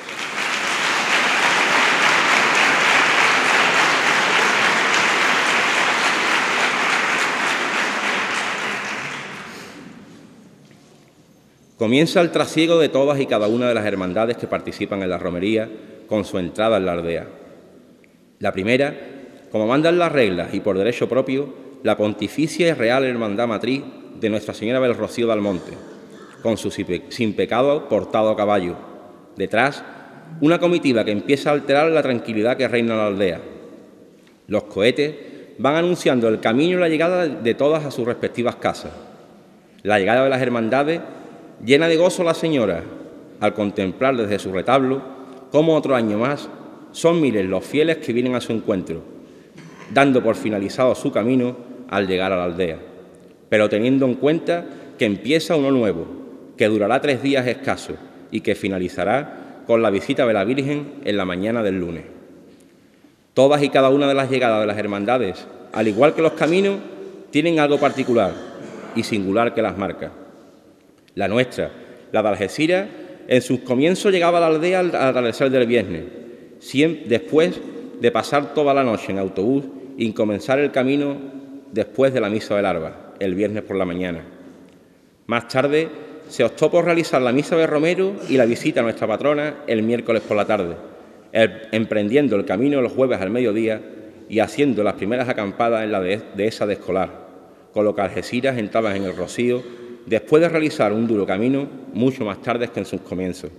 Comienza el trasiego de todas y cada una de las hermandades que participan en la romería con su entrada en la aldea. La primera, como mandan las reglas y por derecho propio, la Pontificia y Real Hermandad Matriz de Nuestra Señora del Rocío de Almonte, con su sin pecado portado a caballo. Detrás, una comitiva que empieza a alterar la tranquilidad que reina en la aldea. Los cohetes van anunciando el camino y la llegada de todas a sus respectivas casas. La llegada de las hermandades llena de gozo la señora al contemplar desde su retablo cómo otro año más son miles los fieles que vienen a su encuentro, dando por finalizado su camino al llegar a la aldea, pero teniendo en cuenta que empieza uno nuevo, que durará tres días escasos y que finalizará con la visita de la Virgen en la mañana del lunes. Todas y cada una de las llegadas de las hermandades, al igual que los caminos, tienen algo particular y singular que las marca. La nuestra, la de Algeciras, en sus comienzos llegaba a la aldea al atardecer del viernes, siempre, después de pasar toda la noche en autobús y comenzar el camino después de la misa del alba, el viernes por la mañana. Más tarde se optó por realizar la misa de Romero y la visita a nuestra patrona el miércoles por la tarde, el, emprendiendo el camino el jueves al mediodía y haciendo las primeras acampadas en la de, de esa de escolar, con lo que Algeciras entraban en el Rocío después de realizar un duro camino mucho más tarde que en sus comienzos.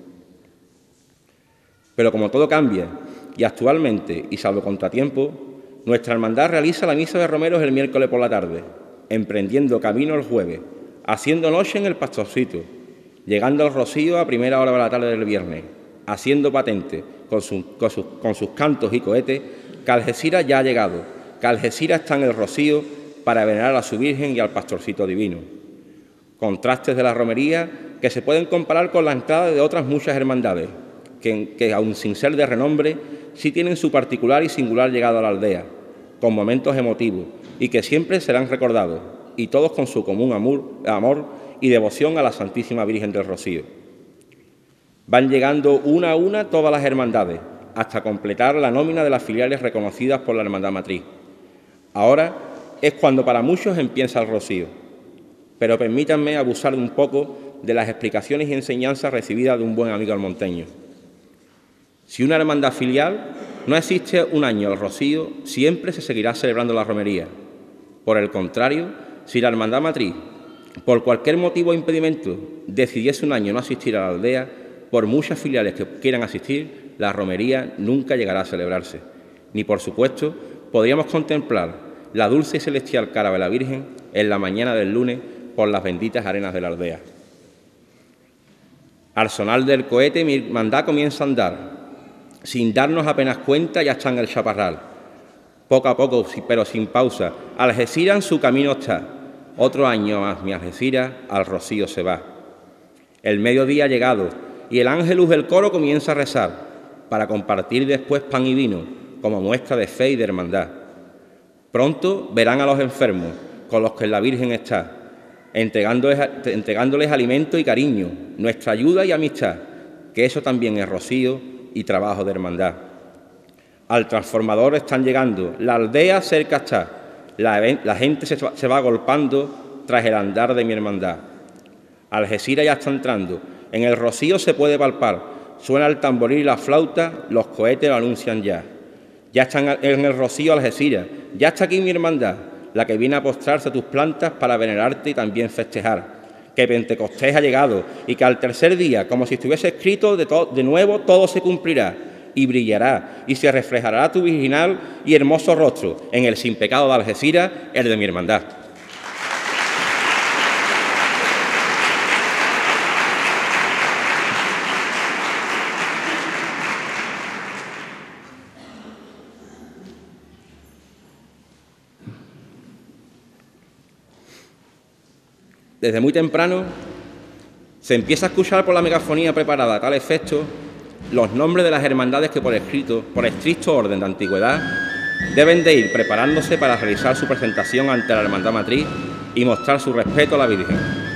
Pero como todo cambia, y actualmente, y salvo contratiempo, nuestra hermandad realiza la misa de romeros el miércoles por la tarde, emprendiendo camino el jueves, haciendo noche en el Pastorcito, llegando al Rocío a primera hora de la tarde del viernes, haciendo patente con, su, con, sus, con sus cantos y cohetes que Algeciras ya ha llegado, que Algeciras está en el Rocío para venerar a su Virgen y al Pastorcito Divino. Contrastes de la romería que se pueden comparar con la entrada de otras muchas hermandades, que, que aun sin ser de renombre, sí tienen su particular y singular llegada a la aldea, con momentos emotivos y que siempre serán recordados, y todos con su común amor, amor y devoción a la Santísima Virgen del Rocío. Van llegando una a una todas las hermandades, hasta completar la nómina de las filiales reconocidas por la Hermandad Matriz. Ahora es cuando para muchos empieza el Rocío, pero permítanme abusar un poco de las explicaciones y enseñanzas recibidas de un buen amigo almonteño. Si una hermandad filial no existe un año al Rocío, siempre se seguirá celebrando la romería. Por el contrario, si la Hermandad Matriz, por cualquier motivo o impedimento, decidiese un año no asistir a la aldea, por muchas filiales que quieran asistir, la romería nunca llegará a celebrarse. Ni, por supuesto, podríamos contemplar la dulce y celestial cara de la Virgen en la mañana del lunes por las benditas arenas de la aldea. Al sonar del cohete, mi hermandad comienza a andar. Sin darnos apenas cuenta, ya está en el chaparral. Poco a poco, pero sin pausa, Algeciras en su camino está. Otro año más, mi Algeciras, al Rocío se va. El mediodía ha llegado y el ángelus del coro comienza a rezar para compartir después pan y vino como muestra de fe y de hermandad. Pronto verán a los enfermos con los que la Virgen está, entregándoles, entregándoles alimento y cariño, nuestra ayuda y amistad, que eso también es rocío y trabajo de hermandad. Al transformador están llegando, la aldea cerca está, la, la gente se, se va agolpando tras el andar de mi hermandad. Algeciras ya está entrando, en el Rocío se puede palpar, suena el tamboril y la flauta, los cohetes lo anuncian ya. Ya están en el Rocío Algeciras, ya está aquí mi hermandad, la que viene a postrarse a tus plantas para venerarte y también festejar. Que Pentecostés ha llegado y que al tercer día, como si estuviese escrito, de, de nuevo todo se cumplirá y brillará y se reflejará tu virginal y hermoso rostro en el sin pecado de Algeciras, el de mi hermandad. Desde muy temprano se empieza a escuchar por la megafonía preparada a tal efecto los nombres de las hermandades que por escrito, por estricto orden de antigüedad, deben de ir preparándose para realizar su presentación ante la Hermandad Matriz y mostrar su respeto a la Virgen.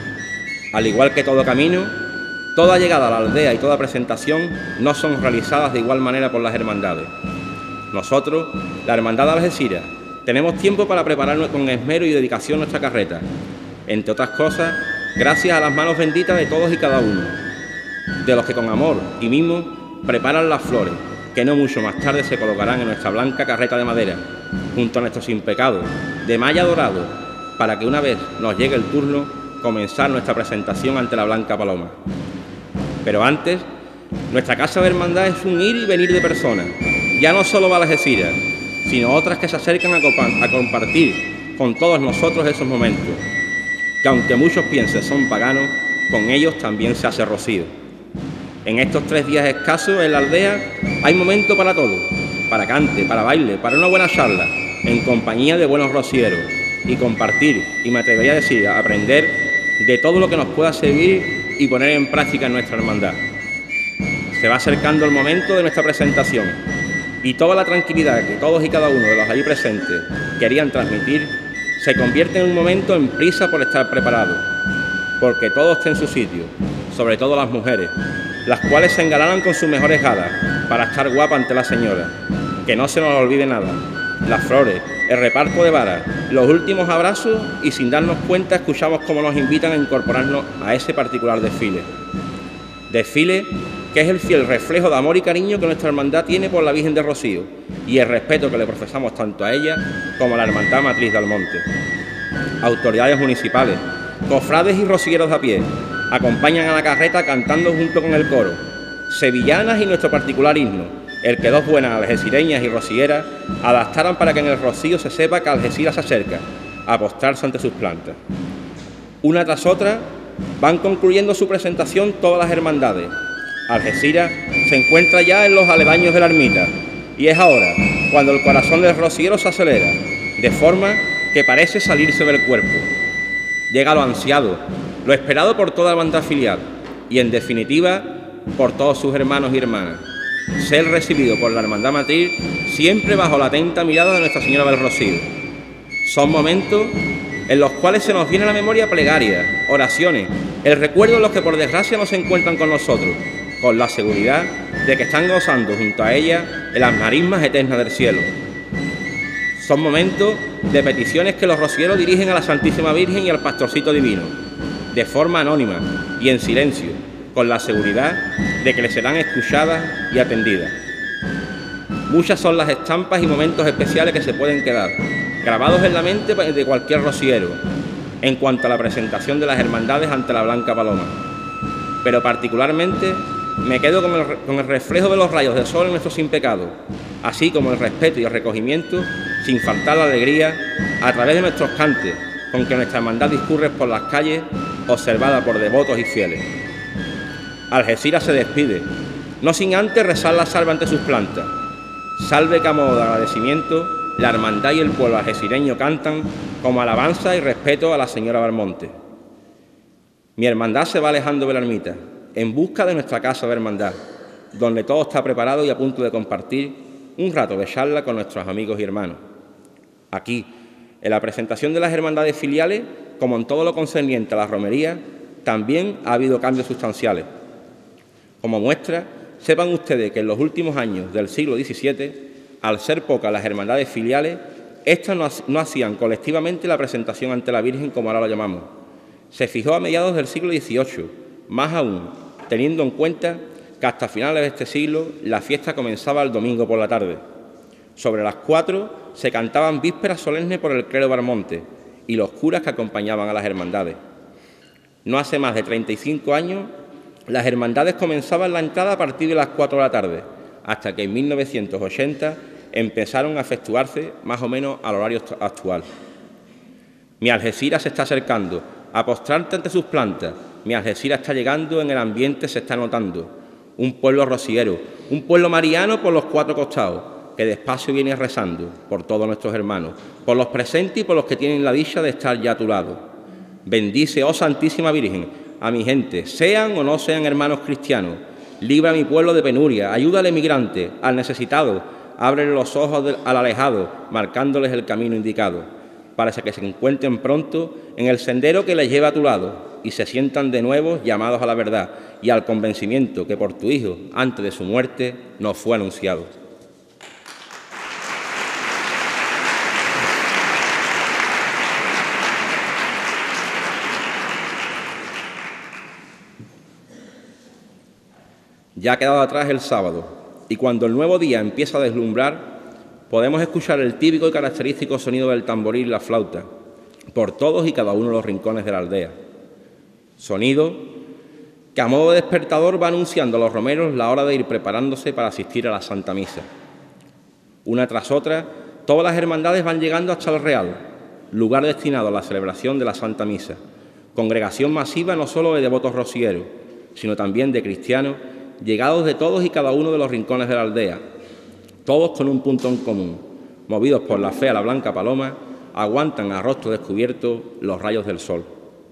Al igual que todo camino, toda llegada a la aldea y toda presentación no son realizadas de igual manera por las hermandades. Nosotros, la Hermandad de Algeciras, tenemos tiempo para preparar con esmero y dedicación nuestra carreta, entre otras cosas, gracias a las manos benditas de todos y cada uno, de los que con amor y mimo preparan las flores, que no mucho más tarde se colocarán en nuestra blanca carreta de madera, junto a nuestro sin pecado, de malla dorado, para que una vez nos llegue el turno, comenzar nuestra presentación ante la blanca paloma. Pero antes, nuestra casa de hermandad es un ir y venir de personas, ya no solo va a Algeciras, sino otras que se acercan a, a compartir con todos nosotros esos momentos, que aunque muchos piensen son paganos, con ellos también se hace rocío. En estos tres días escasos en la aldea hay momento para todo, para cante, para baile, para una buena charla, en compañía de buenos rocieros, y compartir, y me atrevería a decir, a aprender de todo lo que nos pueda servir y poner en práctica en nuestra hermandad. Se va acercando el momento de nuestra presentación, y toda la tranquilidad que todos y cada uno de los allí presentes querían transmitir se convierte en un momento en prisa por estar preparado, porque todo está en su sitio, sobre todo las mujeres, las cuales se engalanan con sus mejores galas para estar guapas ante la señora. Que no se nos olvide nada, las flores, el reparto de varas, los últimos abrazos y sin darnos cuenta escuchamos cómo nos invitan a incorporarnos a ese particular desfile. Desfile que es el fiel reflejo de amor y cariño que nuestra hermandad tiene por la Virgen de Rocío y el respeto que le profesamos tanto a ella como a la Hermandad Matriz de Almonte. Autoridades municipales, cofrades y rosilleros de a pie acompañan a la carreta cantando junto con el coro, sevillanas y nuestro particular himno, el que dos buenas algecireñas y rosilleras adaptaran para que en el rocío se sepa que Algeciras se acerca a postrarse ante sus plantas. Una tras otra van concluyendo su presentación todas las hermandades. Algeciras se encuentra ya en los aledaños de la ermita y es ahora cuando el corazón del rociero se acelera, de forma que parece salirse del cuerpo. Llega lo ansiado, lo esperado por toda la hermandad filial y, en definitiva, por todos sus hermanos y hermanas. Ser recibido por la hermandad matriz siempre bajo la atenta mirada de Nuestra Señora del Rocío. Son momentos en los cuales se nos viene a la memoria plegarias, oraciones, el recuerdo de los que por desgracia no se encuentran con nosotros, con la seguridad de que están gozando junto a ella en las marismas eternas del cielo. Son momentos de peticiones que los rocieros dirigen a la Santísima Virgen y al Pastorcito Divino, de forma anónima y en silencio, con la seguridad de que les serán escuchadas y atendidas. Muchas son las estampas y momentos especiales que se pueden quedar grabados en la mente de cualquier rociero en cuanto a la presentación de las hermandades ante la Blanca Paloma. Pero particularmente me quedo con el, con el reflejo de los rayos del sol en nuestro sin pecado, así como el respeto y el recogimiento, sin faltar la alegría, a través de nuestros cantes, con que nuestra hermandad discurre por las calles, observada por devotos y fieles. Algeciras se despide, no sin antes rezar la salve ante sus plantas. Salve que a modo de agradecimiento, la hermandad y el pueblo algecireño cantan como alabanza y respeto a la señora Belmonte. Mi hermandad se va alejando de la ermita, en busca de nuestra casa de hermandad, donde todo está preparado y a punto de compartir un rato de charla con nuestros amigos y hermanos. Aquí, en la presentación de las hermandades filiales, como en todo lo concerniente a la romería, también ha habido cambios sustanciales. Como muestra, sepan ustedes que en los últimos años del siglo diecisiete, al ser pocas las hermandades filiales, estas no, no hacían colectivamente la presentación ante la Virgen como ahora lo llamamos. Se fijó a mediados del siglo dieciocho, más aún, teniendo en cuenta que hasta finales de este siglo la fiesta comenzaba el domingo por la tarde. Sobre las cuatro se cantaban vísperas solemnes por el clero Belmonte y los curas que acompañaban a las hermandades. No hace más de treinta y cinco años, las hermandades comenzaban la entrada a partir de las cuatro de la tarde, hasta que en mil novecientos ochenta empezaron a efectuarse más o menos al horario actual. Mi Algeciras se está acercando a postrarte ante sus plantas. Mi Algeciras está llegando, en el ambiente se está notando. Un pueblo rociero, un pueblo mariano por los cuatro costados, que despacio viene rezando por todos nuestros hermanos, por los presentes y por los que tienen la dicha de estar ya a tu lado. Bendice, oh Santísima Virgen, a mi gente, sean o no sean hermanos cristianos. Libra a mi pueblo de penuria, ayuda al emigrante, al necesitado, ábrele los ojos del, al alejado, marcándoles el camino indicado, para que se encuentren pronto en el sendero que les lleva a tu lado y se sientan de nuevo llamados a la verdad y al convencimiento que por tu Hijo, antes de su muerte, nos fue anunciado. Ya ha quedado atrás el sábado, y cuando el nuevo día empieza a deslumbrar, podemos escuchar el típico y característico sonido del tamboril y la flauta por todos y cada uno de los rincones de la aldea. Sonido que a modo de despertador va anunciando a los romeros la hora de ir preparándose para asistir a la Santa Misa. Una tras otra, todas las hermandades van llegando hasta el Real, lugar destinado a la celebración de la Santa Misa, congregación masiva no solo de devotos rocieros, sino también de cristianos llegados de todos y cada uno de los rincones de la aldea, todos con un punto en común, movidos por la fe a la Blanca Paloma, aguantan a rostro descubierto los rayos del sol.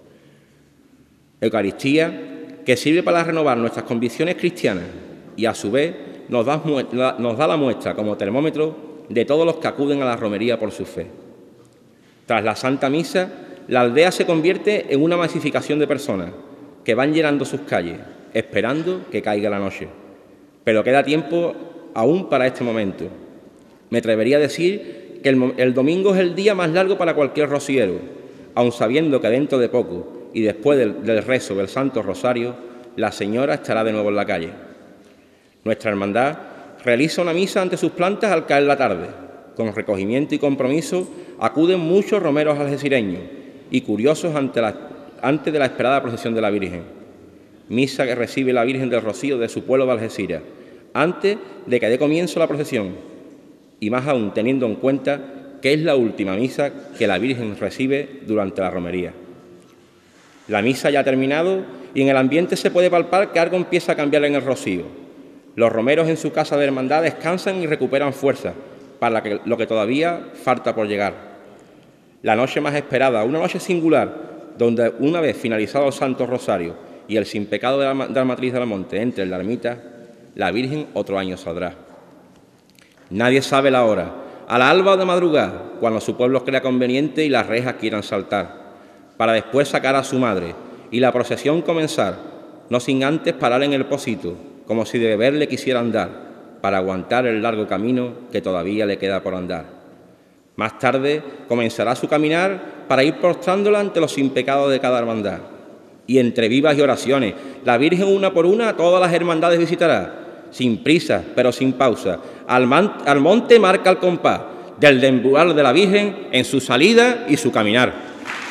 Eucaristía que sirve para renovar nuestras convicciones cristianas y a su vez nos da, nos da la muestra como termómetro de todos los que acuden a la romería por su fe. Tras la Santa Misa, la aldea se convierte en una masificación de personas que van llenando sus calles, esperando que caiga la noche. Pero queda tiempo aún para este momento. Me atrevería a decir que el, el domingo es el día más largo para cualquier rociero, aun sabiendo que dentro de poco y después del, del rezo del Santo Rosario, la Señora estará de nuevo en la calle. Nuestra hermandad realiza una misa ante sus plantas al caer la tarde. Con recogimiento y compromiso acuden muchos romeros algecireños y curiosos ante la, antes de la esperada procesión de la Virgen. Misa que recibe la Virgen del Rocío de su pueblo de Algeciras, antes de que dé comienzo la procesión, y más aún teniendo en cuenta que es la última misa que la Virgen recibe durante la romería. La misa ya ha terminado y en el ambiente se puede palpar que algo empieza a cambiar en el Rocío. Los romeros en su casa de hermandad descansan y recuperan fuerza para lo que todavía falta por llegar. La noche más esperada, una noche singular, donde una vez finalizado el Santo Rosario y el sin pecado de la, de la Matriz de la Monte entre en la ermita, la Virgen otro año saldrá. Nadie sabe la hora, a la alba o de madrugada, cuando su pueblo crea conveniente y las rejas quieran saltar, para después sacar a su madre y la procesión comenzar, no sin antes parar en el pocito, como si de beber le quisieran dar, para aguantar el largo camino que todavía le queda por andar. Más tarde comenzará su caminar para ir postrándola ante los sin pecados de cada hermandad. Y entre vivas y oraciones, la Virgen una por una a todas las hermandades visitará, sin prisa, pero sin pausa. Al, man, al monte marca el compás del deambular de la Virgen en su salida y su caminar.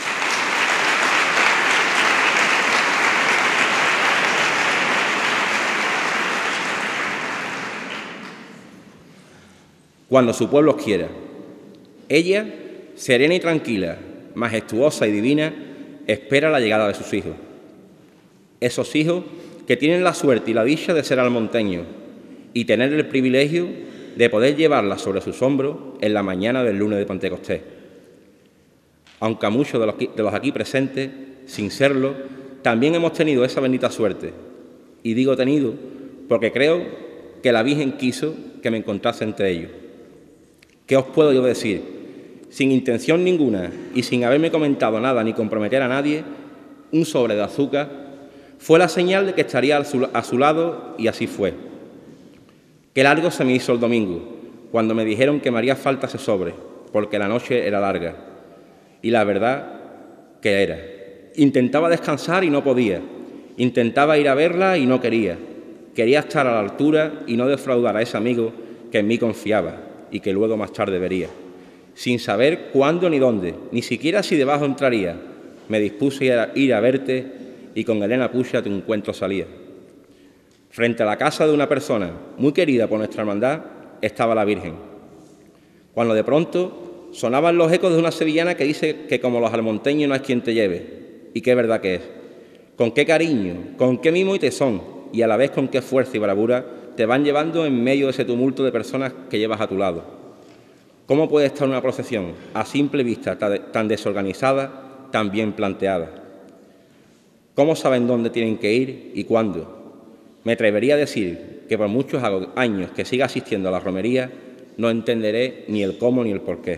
Cuando su pueblo quiera. Ella, serena y tranquila, majestuosa y divina, espera la llegada de sus hijos. Esos hijos que tienen la suerte y la dicha de ser almonteños y tener el privilegio de poder llevarla sobre sus hombros en la mañana del lunes de Pentecostés. Aunque a muchos de los, de los aquí presentes, sin serlo, también hemos tenido esa bendita suerte. Y digo tenido porque creo que la Virgen quiso que me encontrase entre ellos. ¿Qué os puedo yo decir? Sin intención ninguna y sin haberme comentado nada ni comprometer a nadie, un sobre de azúcar fue la señal de que estaría a su, a su lado y así fue. Qué largo se me hizo el domingo, cuando me dijeron que me haría falta ese sobre, porque la noche era larga. Y la verdad que era. Intentaba descansar y no podía. Intentaba ir a verla y no quería. Quería estar a la altura y no defraudar a ese amigo que en mí confiaba y que luego más tarde vería. Sin saber cuándo ni dónde, ni siquiera si debajo entraría, me dispuse a ir a verte y con Elena Puche a tu encuentro salía. Frente a la casa de una persona muy querida por nuestra hermandad estaba la Virgen, cuando de pronto sonaban los ecos de una sevillana que dice que como los almonteños no es quien te lleve, y qué verdad que es. Con qué cariño, con qué mimo y tesón, y a la vez con qué fuerza y bravura te van llevando en medio de ese tumulto de personas que llevas a tu lado. ¿Cómo puede estar una procesión a simple vista tan desorganizada, tan bien planteada? ¿Cómo saben dónde tienen que ir y cuándo? Me atrevería a decir que por muchos años que siga asistiendo a la romería no entenderé ni el cómo ni el porqué.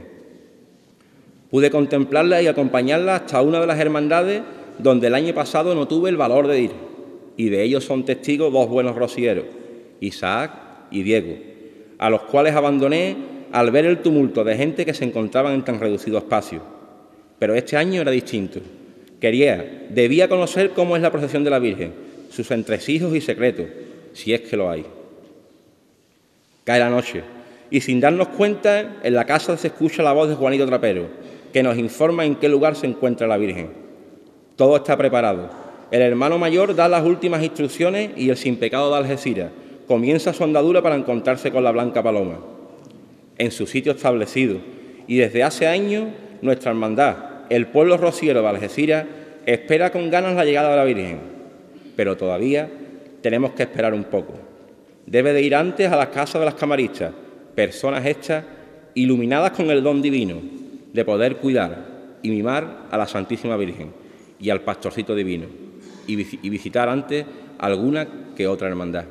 Pude contemplarla y acompañarla hasta una de las hermandades donde el año pasado no tuve el valor de ir, y de ello son testigos dos buenos rocieros, Isaac y Diego, a los cuales abandoné al ver el tumulto de gente que se encontraban en tan reducido espacio. Pero este año era distinto. Quería, debía conocer cómo es la procesión de la Virgen, sus entresijos y secretos, si es que lo hay. Cae la noche, y sin darnos cuenta, en la casa se escucha la voz de Juanito Trapero, que nos informa en qué lugar se encuentra la Virgen. Todo está preparado. El hermano mayor da las últimas instrucciones y el sin pecado de Algeciras comienza su andadura para encontrarse con la Blanca Paloma, en su sitio establecido, y desde hace años nuestra hermandad, el pueblo rociero de Algeciras, espera con ganas la llegada de la Virgen, pero todavía tenemos que esperar un poco. Debe de ir antes a las casas de las camaristas, personas hechas, iluminadas con el don divino, de poder cuidar y mimar a la Santísima Virgen y al Pastorcito Divino, y, y visitar antes alguna que otra hermandad.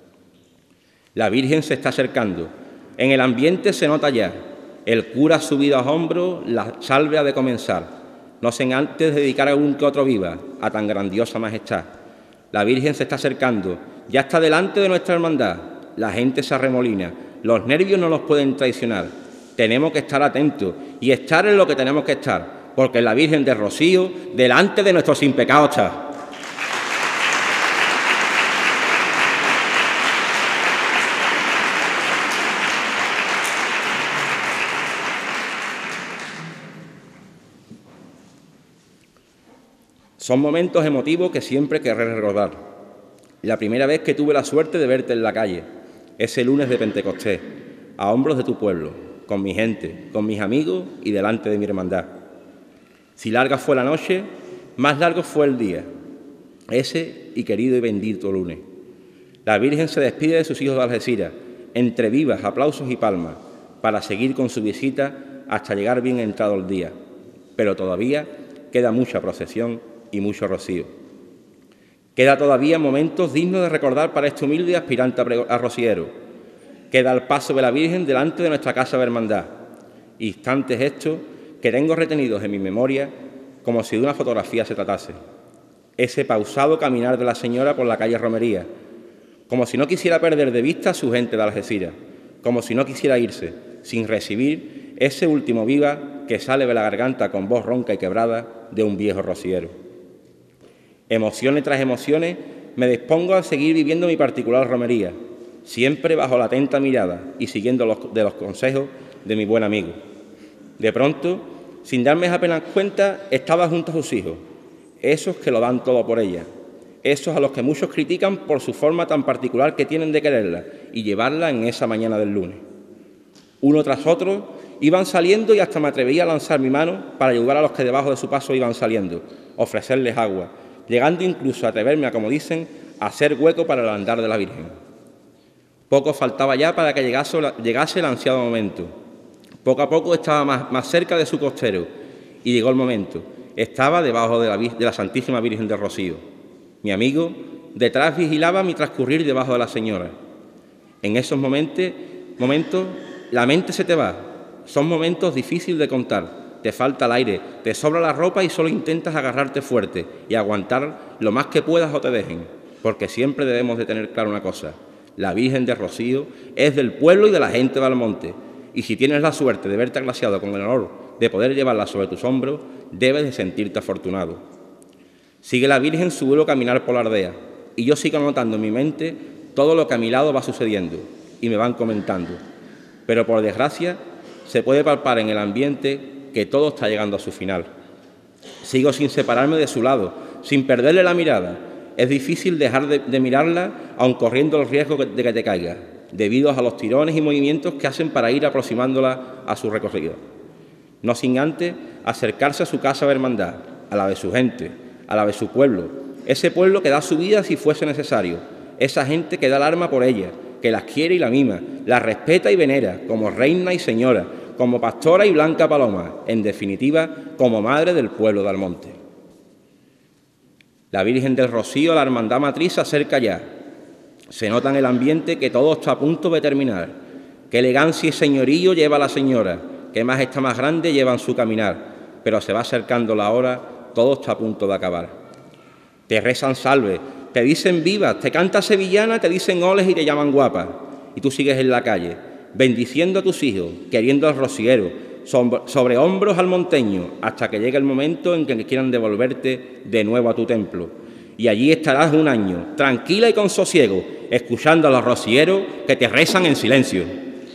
La Virgen se está acercando. En el ambiente se nota ya. El cura subido a hombros, la salve ha de comenzar. No sin antes dedicar algún que otro viva a tan grandiosa majestad. La Virgen se está acercando. Ya está delante de nuestra hermandad. La gente se arremolina. Los nervios no nos pueden traicionar. Tenemos que estar atentos y estar en lo que tenemos que estar, porque la Virgen de Rocío delante de nuestros sin pecado está. Son momentos emotivos que siempre querré recordar. La primera vez que tuve la suerte de verte en la calle, ese lunes de Pentecostés, a hombros de tu pueblo, con mi gente, con mis amigos y delante de mi hermandad. Si larga fue la noche, más largo fue el día, ese y querido y bendito lunes. La Virgen se despide de sus hijos de Algeciras, entre vivas, aplausos y palmas, para seguir con su visita hasta llegar bien entrado el día. Pero todavía queda mucha procesión y mucho rocío. Queda todavía momentos dignos de recordar para este humilde aspirante a rociero. Queda el paso de la Virgen delante de nuestra casa de hermandad. Instantes estos que tengo retenidos en mi memoria como si de una fotografía se tratase. Ese pausado caminar de la señora por la calle Romería, como si no quisiera perder de vista a su gente de Algeciras, como si no quisiera irse sin recibir ese último viva que sale de la garganta con voz ronca y quebrada de un viejo rociero. Emociones tras emociones me dispongo a seguir viviendo mi particular romería, siempre bajo la atenta mirada y siguiendo los, de los consejos de mi buen amigo. De pronto, sin darme apenas cuenta, estaba junto a sus hijos, esos que lo dan todo por ella, esos a los que muchos critican por su forma tan particular que tienen de quererla y llevarla en esa mañana del lunes. Uno tras otro iban saliendo y hasta me atrevía a lanzar mi mano para ayudar a los que debajo de su paso iban saliendo, ofrecerles agua, llegando incluso a atreverme a, como dicen, a hacer hueco para el andar de la Virgen. Poco faltaba ya para que llegase, llegase el ansiado momento. Poco a poco estaba más, más cerca de su costero y llegó el momento. Estaba debajo de la, de la Santísima Virgen del Rocío. Mi amigo detrás vigilaba mi transcurrir debajo de la señora. En esos momentos, momentos la mente se te va. Son momentos difíciles de contar. Te falta el aire, te sobra la ropa y solo intentas agarrarte fuerte y aguantar lo más que puedas o te dejen. Porque siempre debemos de tener claro una cosa. La Virgen del Rocío es del pueblo y de la gente de Almonte. Y si tienes la suerte de verte agraciado con el honor de poder llevarla sobre tus hombros, debes de sentirte afortunado. Sigue la Virgen su vuelo caminar por la aldea, y yo sigo anotando en mi mente todo lo que a mi lado va sucediendo, y me van comentando. Pero por desgracia, se puede palpar en el ambiente que todo está llegando a su final. Sigo sin separarme de su lado, sin perderle la mirada. Es difícil dejar de, de mirarla, aun corriendo el riesgo de que te caiga, debido a los tirones y movimientos que hacen para ir aproximándola a su recorrido. No sin antes acercarse a su casa de hermandad, a la de su gente, a la de su pueblo, ese pueblo que da su vida si fuese necesario, esa gente que da el alma por ella, que las quiere y la mima, la respeta y venera como reina y señora, como pastora y blanca paloma, en definitiva, como madre del pueblo de Almonte. La Virgen del Rocío, la hermandad matriz, se acerca ya. Se nota en el ambiente que todo está a punto de terminar. Qué elegancia y señorío lleva la señora, qué majestad más grande lleva en su caminar, pero se va acercando la hora, todo está a punto de acabar. Te rezan salve, te dicen viva, te canta sevillana, te dicen oles y te llaman guapa. Y tú sigues en la calle, bendiciendo a tus hijos, queriendo al rociero, sobre hombros almonteños, hasta que llegue el momento en que quieran devolverte de nuevo a tu templo. Y allí estarás un año, tranquila y con sosiego, escuchando a los rocieros que te rezan en silencio.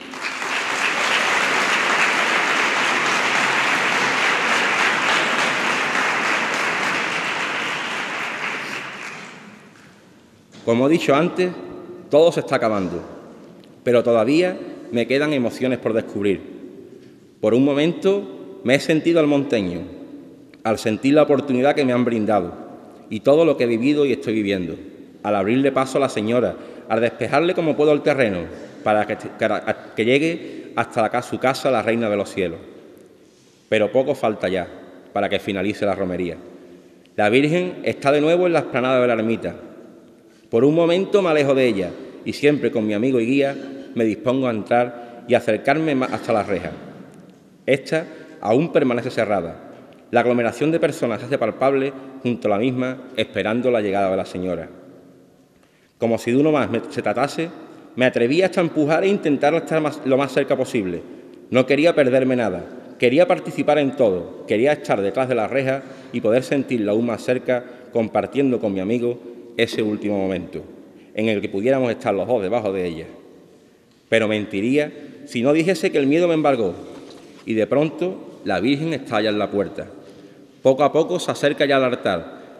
Como he dicho antes, todo se está acabando, pero todavía me quedan emociones por descubrir. Por un momento me he sentido almonteño, al sentir la oportunidad que me han brindado y todo lo que he vivido y estoy viviendo, al abrirle paso a la señora, al despejarle como puedo el terreno, para que, que llegue hasta acá, su casa, la reina de los cielos. Pero poco falta ya para que finalice la romería. La Virgen está de nuevo en la explanada de la ermita. Por un momento me alejo de ella y siempre con mi amigo y guía me dispongo a entrar y acercarme hasta la reja. Esta aún permanece cerrada. La aglomeración de personas se hace palpable junto a la misma, esperando la llegada de la señora. Como si de uno más se tratase, me atreví hasta a empujar e intentar estar más, lo más cerca posible. No quería perderme nada, quería participar en todo, quería estar detrás de la reja y poder sentirla aún más cerca, compartiendo con mi amigo ese último momento, en el que pudiéramos estar los dos debajo de ella. Pero mentiría si no dijese que el miedo me embargó, y de pronto la Virgen está ya en la puerta. Poco a poco se acerca ya al altar.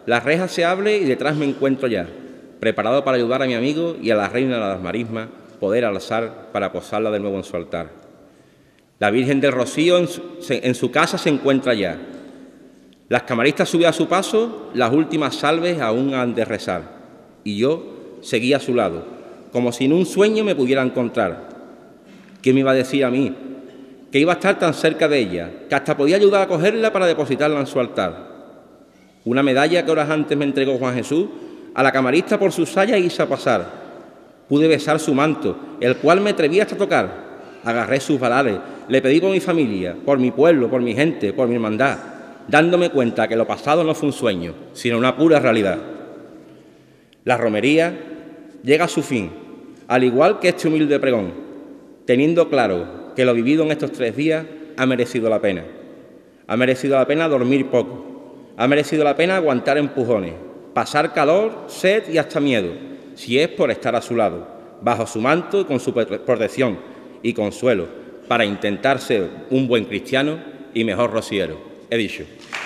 la reja se abre y detrás me encuentro ya, preparado para ayudar a mi amigo y a la reina de las marismas poder alzar para posarla de nuevo en su altar. La Virgen del Rocío en su, en su casa se encuentra ya. Las camaristas subían a su paso, las últimas salves aún han de rezar. Y yo seguía a su lado, como si en un sueño me pudiera encontrar. ¿Qué me iba a decir a mí? Que iba a estar tan cerca de ella, que hasta podía ayudar a cogerla para depositarla en su altar. Una medalla que horas antes me entregó Juan Jesús, a la camarista por sus sayas hice pasar. Pude besar su manto, el cual me atreví hasta tocar. Agarré sus varales, le pedí por mi familia, por mi pueblo, por mi gente, por mi hermandad, dándome cuenta que lo pasado no fue un sueño, sino una pura realidad. La romería llega a su fin, al igual que este humilde pregón, teniendo claro que lo vivido en estos tres días ha merecido la pena. Ha merecido la pena dormir poco, ha merecido la pena aguantar empujones, pasar calor, sed y hasta miedo, si es por estar a su lado, bajo su manto y con su protección y consuelo, para intentar ser un buen cristiano y mejor rociero. He dicho.